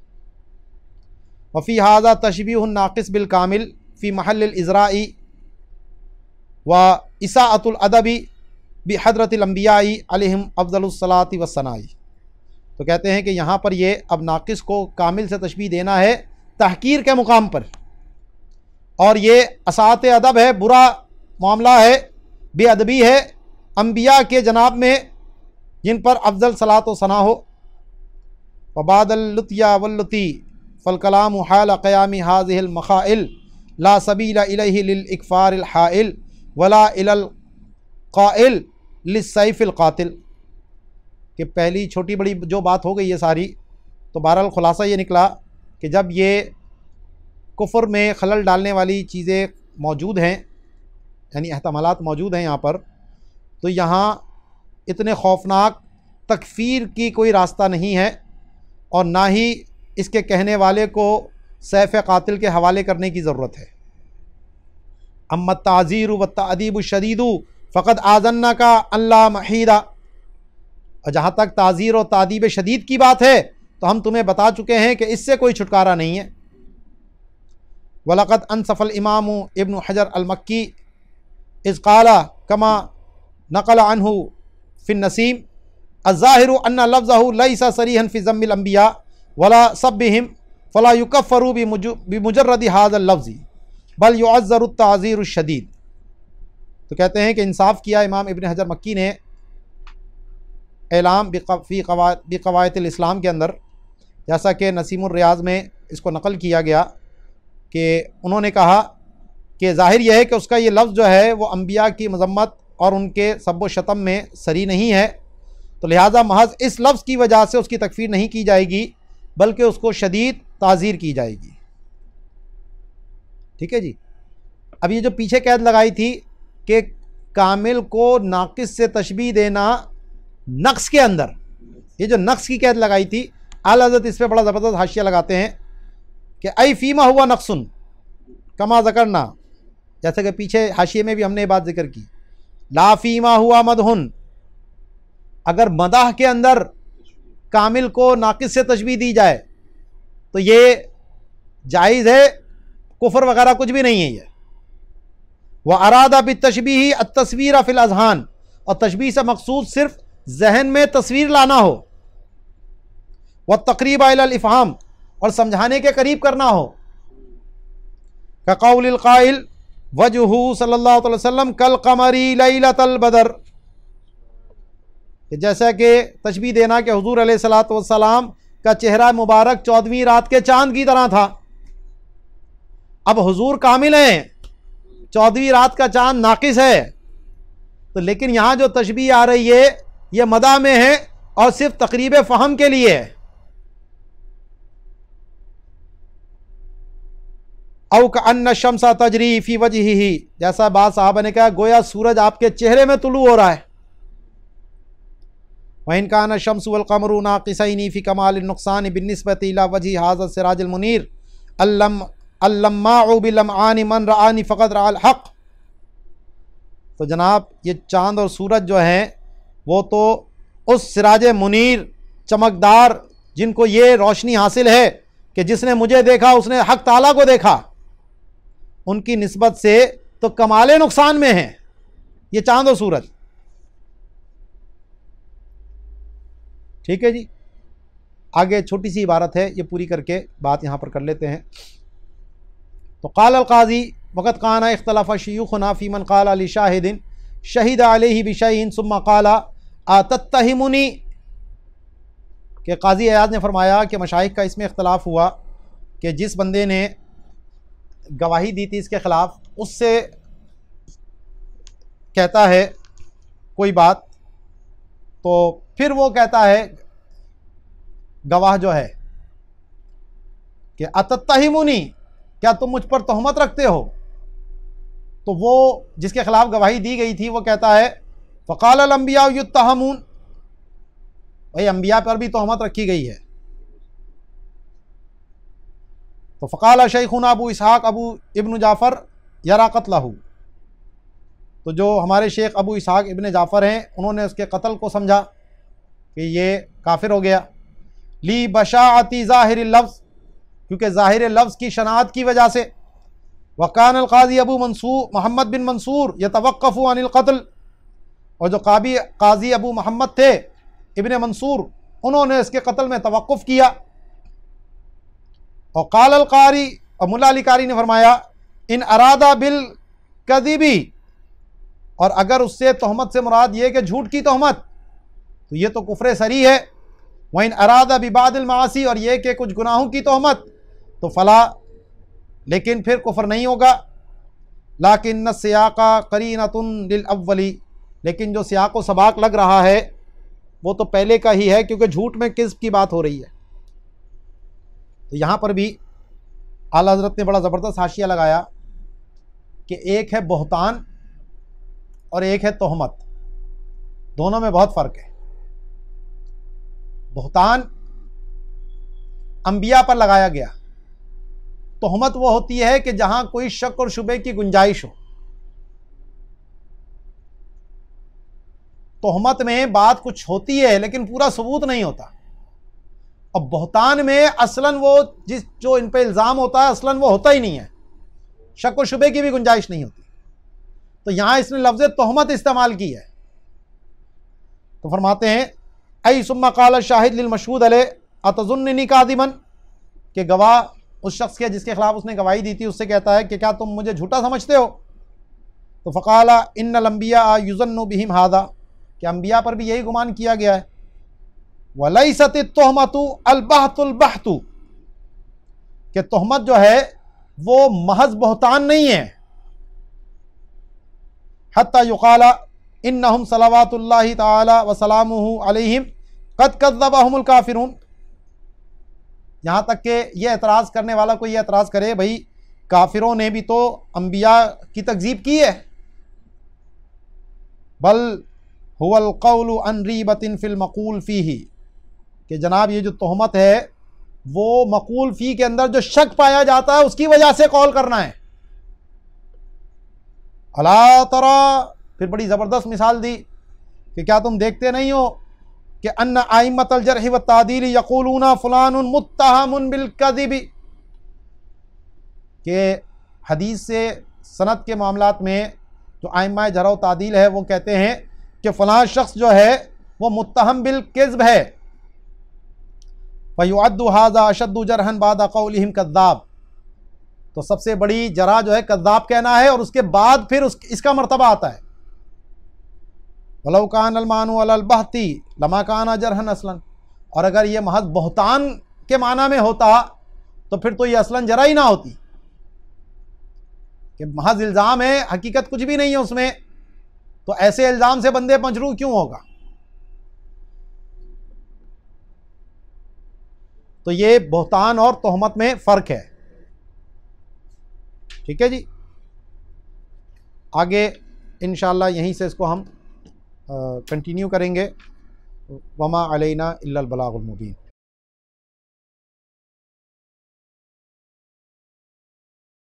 वफ़ी हाज़ा तशबीह नाक़िस बिल कामिल फ़ी महल्लिल इज़राई व इसाअतुल अदबी बि हज़रतिल अंबियाई अलैहिम अफ़ज़लुस सलाति व सनाई। तो कहते हैं कि यहाँ पर ये अब नाक़िस को कामिल से तशबीह देना है तहकीर के मुकाम पर, और ये असात अदब है, बुरा मामला है, बेअदबी है अंबिया के जनाब में जिन पर अफजल सलात व सना हो। वबादल लुतिया वल्लुती फ़ल कलाम हाल क़यामी हाज़िहिल मख़ाइल ला सबीला इलैहि लिल इकफ़ारिल हाइल वला इलल क़ाइल लिस्सैफ़िल क़ातिल। कि पहली छोटी बड़ी जो बात हो गई है सारी, तो बहरहाल ख़ुलासा ये निकला कि जब ये कुफ्र में खलल डालने वाली चीज़ें मौजूद हैं, यानी एहतमालात मौजूद हैं यहाँ पर, तो यहाँ इतने खौफनाक तकफ़ीर की कोई रास्ता नहीं है, और ना ही इसके कहने वाले को सैफ़ क़ातिल के हवाले करने की ज़रूरत है। अम्मा ताज़ीरु व तादीबु शदीदु फ़क़द आज़न्ना का अल्ला महीदा। और जहाँ तक ताज़ीर और तादीब शदीद की बात है, तो हम तुम्हें बता चुके हैं कि इससे कोई छुटकारा नहीं है। वलक़द अनसफ़ल इमामु इब्न हजर अल मक्की इज़ क़ाला कमा नक़ल अन्हु फ़िन नसीम अज़्ज़ाहिरु अन्ना लफ़्ज़हु लैसा सरीहन फ़ी ज़म्मिल अंबिया वला सब्बिहिम फ़ला युकफ़्फ़रु बिमुजर्रदि हाज़ल लफ़्ज़ि बल युअज़्ज़रु ताज़ीरु शदीद। तो कहते हैं कि इंसाफ़ किया इमाम इब्न हजर मक्की ने एलाम बिक़वायतिल इस्लाम के अंदर, जैसा कि नसीमुर रियाज़ में इसको नक़ल किया गया कि उन्होंने कहा कि ज़ाहिर यह है कि उसका ये लफ्ज़ जो है वो अंबिया की मज़म्मत और उनके सब्ब व शतम में सरी नहीं है, तो लिहाजा महज इस लफ्ज़ की वजह से उसकी तकफ़ीर नहीं की जाएगी, बल्कि उसको शदीद ताज़ीर की जाएगी। ठीक है जी। अब ये जो पीछे कैद लगाई थी कि कामिल को नाक़िस से तशबीह देना नक्स के अंदर, ये जो नक्स की कैद लगाई थी, आला हज़रत इस पर बड़ा ज़बरदस्त हाशिया लगाते हैं कि आई फ़ीमा हुआ नक्सुन कमा ज़करना, जैसे कि पीछे हाशिए में भी हमने ये बात जिक्र की। ला फ़ीमा हुआ मदहुन, अगर मदाह के अंदर कामिल को नाक़िस से तशबीह दी जाए तो ये जायज़ है, कुफ्र वगैरह कुछ भी नहीं है ये। वह अरादा बितशबीह अत्तस्वीर फ़िल अज़हान, और तशबीह से मकसूद सिर्फ जहन में तस्वीर लाना हो, वह तक़रीब इलल इफ़हाम, और समझाने के करीब करना हो। का क़ौलिल क़ाइल वजहु सल्लल्लाहु अलैहि वसल्लम कल क़मरी लैलतल बदर, जैसा कि तशबीह देना कि हुज़ूर अलैहिस्सलातु वस्सलाम का चेहरा मुबारक 14वीं रात के चाँद की तरह था। अब हुज़ूर कामिल हैं, 14वीं रात का चाँद नाक़िस है, तो लेकिन यहाँ जो तशबीह आ रही है ये मदा में है और सिर्फ तक़रीब फ़हम के लिए है। औ कअन्न शम्सा तजरी फ़ी वजहिही, जैसा बात साहबा ने कहा गोया सूरज आपके चेहरे में तुलू हो रहा है। वइन कान शम्सु वल क़मरु नाक़िसैनि फ़ी कमाल नुक़सान बिन्निस्बति इला वजहि हाज़ा सिराजुल मुनीर अल्लम्माउ बिलमआनि मन रआनी फ़क़द रअल हक़। तो जनाब ये चाँद और सूरज जो हैं वो तो उस सिराज मुनीर चमकदार जिनको ये रोशनी हासिल है कि जिसने मुझे देखा उसने हक़ ताला को देखा, उनकी निस्बत से तो कमाले नुकसान में है ये चाँद और सूरज। ठीक है जी, आगे छोटी सी इबारत है, ये पूरी करके बात यहाँ पर कर लेते हैं। तो क़ाल अल क़ाज़ी वक़द काना इख्तलफ़ शयूख़ुना फ़ी मन क़ाल अली शाहिदिन शहीद अलैहि बिशैइन सुम्मा क़ाला अतत्तहिमुनी, कि क़ाज़ी अयाज़ ने फरमाया कि मशाइख का इसमें इख्तलाफ हुआ कि जिस बंदे ने गवाही दी थी इसके ख़िलाफ़, उससे कहता है कोई बात, तो फिर वो कहता है गवाह जो है कि अतत्तहिमुनी, क्या तुम मुझ पर तोहमत रखते हो। तो वो जिसके ख़िलाफ़ गवाही दी गई थी वो कहता है फ़क़ाल अल अंबिया युत्तहमून, भाई अंबिया पर भी तोहमत रखी गई है। तो फ़क़ाल शैख़ुना अबू इसहाक़ अबू इब्न जाफ़र यरा क़त्लहू, तो जो हमारे शेख अबू इसहाक़ इब्न जाफ़र हैं उन्होंने उसके कत्ल को समझा कि ये काफिर हो गया। ली बशाअती ज़ाहिर लफ्ज़, क्योंकि ज़ाहिर लफ्ज़ की शनाअत की वजह से। वकान अल क़ाज़ी अबू मंसूर मोहम्मद बिन मंसूर यतवक़्फ़ु अनिल क़त्ल, और जो काज़ी अबू मोहम्मद थे इब्न मंसूर उन्होंने इसके कत्ल में तवक़्क़ुफ़ किया। और क़ाल अल क़ारी, और मुल्ला अली कारी ने फरमाया इन अरादा बिल कज़िबी, और अगर उससे तोहमत से मुराद ये कि झूठ की तोहमत, तो ये तो कुफ्र सरी है। वइन अरादा बिबादिल मासी, और ये कि कुछ गुनाहों की तोहमत, तो फ़ला, लेकिन फिर कुफ्र नहीं होगा। लाकिन सियाक़ा क़रीनतुन लिल अव्वली, लेकिन जो सियाक़ व सबाक़ लग रहा है वो तो पहले का ही है, क्योंकि झूठ में किज़्ब की बात हो रही है। तो यहाँ पर भी आला हज़रत ने बड़ा ज़बरदस्त हाशिया लगाया कि एक है बहतान और एक है तोहमत, दोनों में बहुत फ़र्क है। बहतान अंबिया पर लगाया गया, तोहमत वो होती है कि जहां कोई शक और शुबे की गुंजाइश हो। तोहमत में बात कुछ होती है लेकिन पूरा सबूत नहीं होता, और बहतान में असलन वो जो इन पे इल्ज़ाम होता है असलन वो होता ही नहीं है, शक और शुबे की भी गुंजाइश नहीं होती। तो यहां इसने लफ्ज़ तोहमत इस्तेमाल की है। तो फरमाते हैं आई सुम्मा क़ाल शाहिद लिल मशहूद अलैह अतज़ुन्नी काज़िबन, कि गवाह उस शख्स के जिसके खिलाफ उसने गवाही दी थी उससे कहता है कि क्या तुम मुझे झूठा समझते हो। तो फ़क़ाला इन्नल अंबिया युज़न्नु बिहिम हादा, कि अंबिया पर भी यही गुमान किया गया है। वलैसत तोहमतु अलबहतुल बहतु, कि तोहमत जो है वो महज बहतान नहीं है। हत्ता युक़ाला इन्नहुम सलावातुल्लाहि तआला व सलामुहु अलैहिम क़द कज़्ज़बहुमुल काफ़िरून, यहाँ तक कि ये एतराज़ करने वाला कोई ये एतराज़ करे भाई काफिरों ने भी तो अंबिया की तकज़ीब की है। बल हुवल क़ौलु अन रीबतिन फ़िल मक़ूल फ़ीही, कि जनाब ये जो तोहमत है वो मक़ूल फ़ी के अंदर जो शक पाया जाता है उसकी वजह से कौल करना है। अला तरा, फिर बड़ी ज़बरदस्त मिसाल दी कि क्या तुम देखते नहीं हो कि अन्ना आइम्मतल जरह व तादील यक़ूलूना फ़ुलानुन मुत्तहमुन बिल कज़िब, कि हदीस से सनद के मामलात में जो आइम्मा जरह व तादील है वो कहते हैं कि फ़लाँ शख्स जो है वो मुत्तहम बिल किज़्ब है। फ़युअद्दु हाज़ा अशद्दु जरहन बादा क़ौलिहिम कज़्ज़ाब, तो सबसे बड़ी जरा जो है कज़्ज़ाब कहना है, और उसके बाद फिर इसका मर्तबा आता है। वलौ कान अलमानु अलल बहती लमा काना जरहन असलन, और अगर ये महज बहतान के माना में होता तो फिर तो ये असलन जरा ही ना होती, कि महज इल्ज़ाम है हकीकत कुछ भी नहीं है उसमें, तो ऐसे इल्ज़ाम से बंदे मजरूह क्यों होगा। तो ये बहतान और तोहमत में फ़र्क है। ठीक है जी, आगे इंशाअल्लाह यहीं से इसको हम कंटिन्यू करेंगे। वमा अलैना इल्लल बलागुल मुबीन।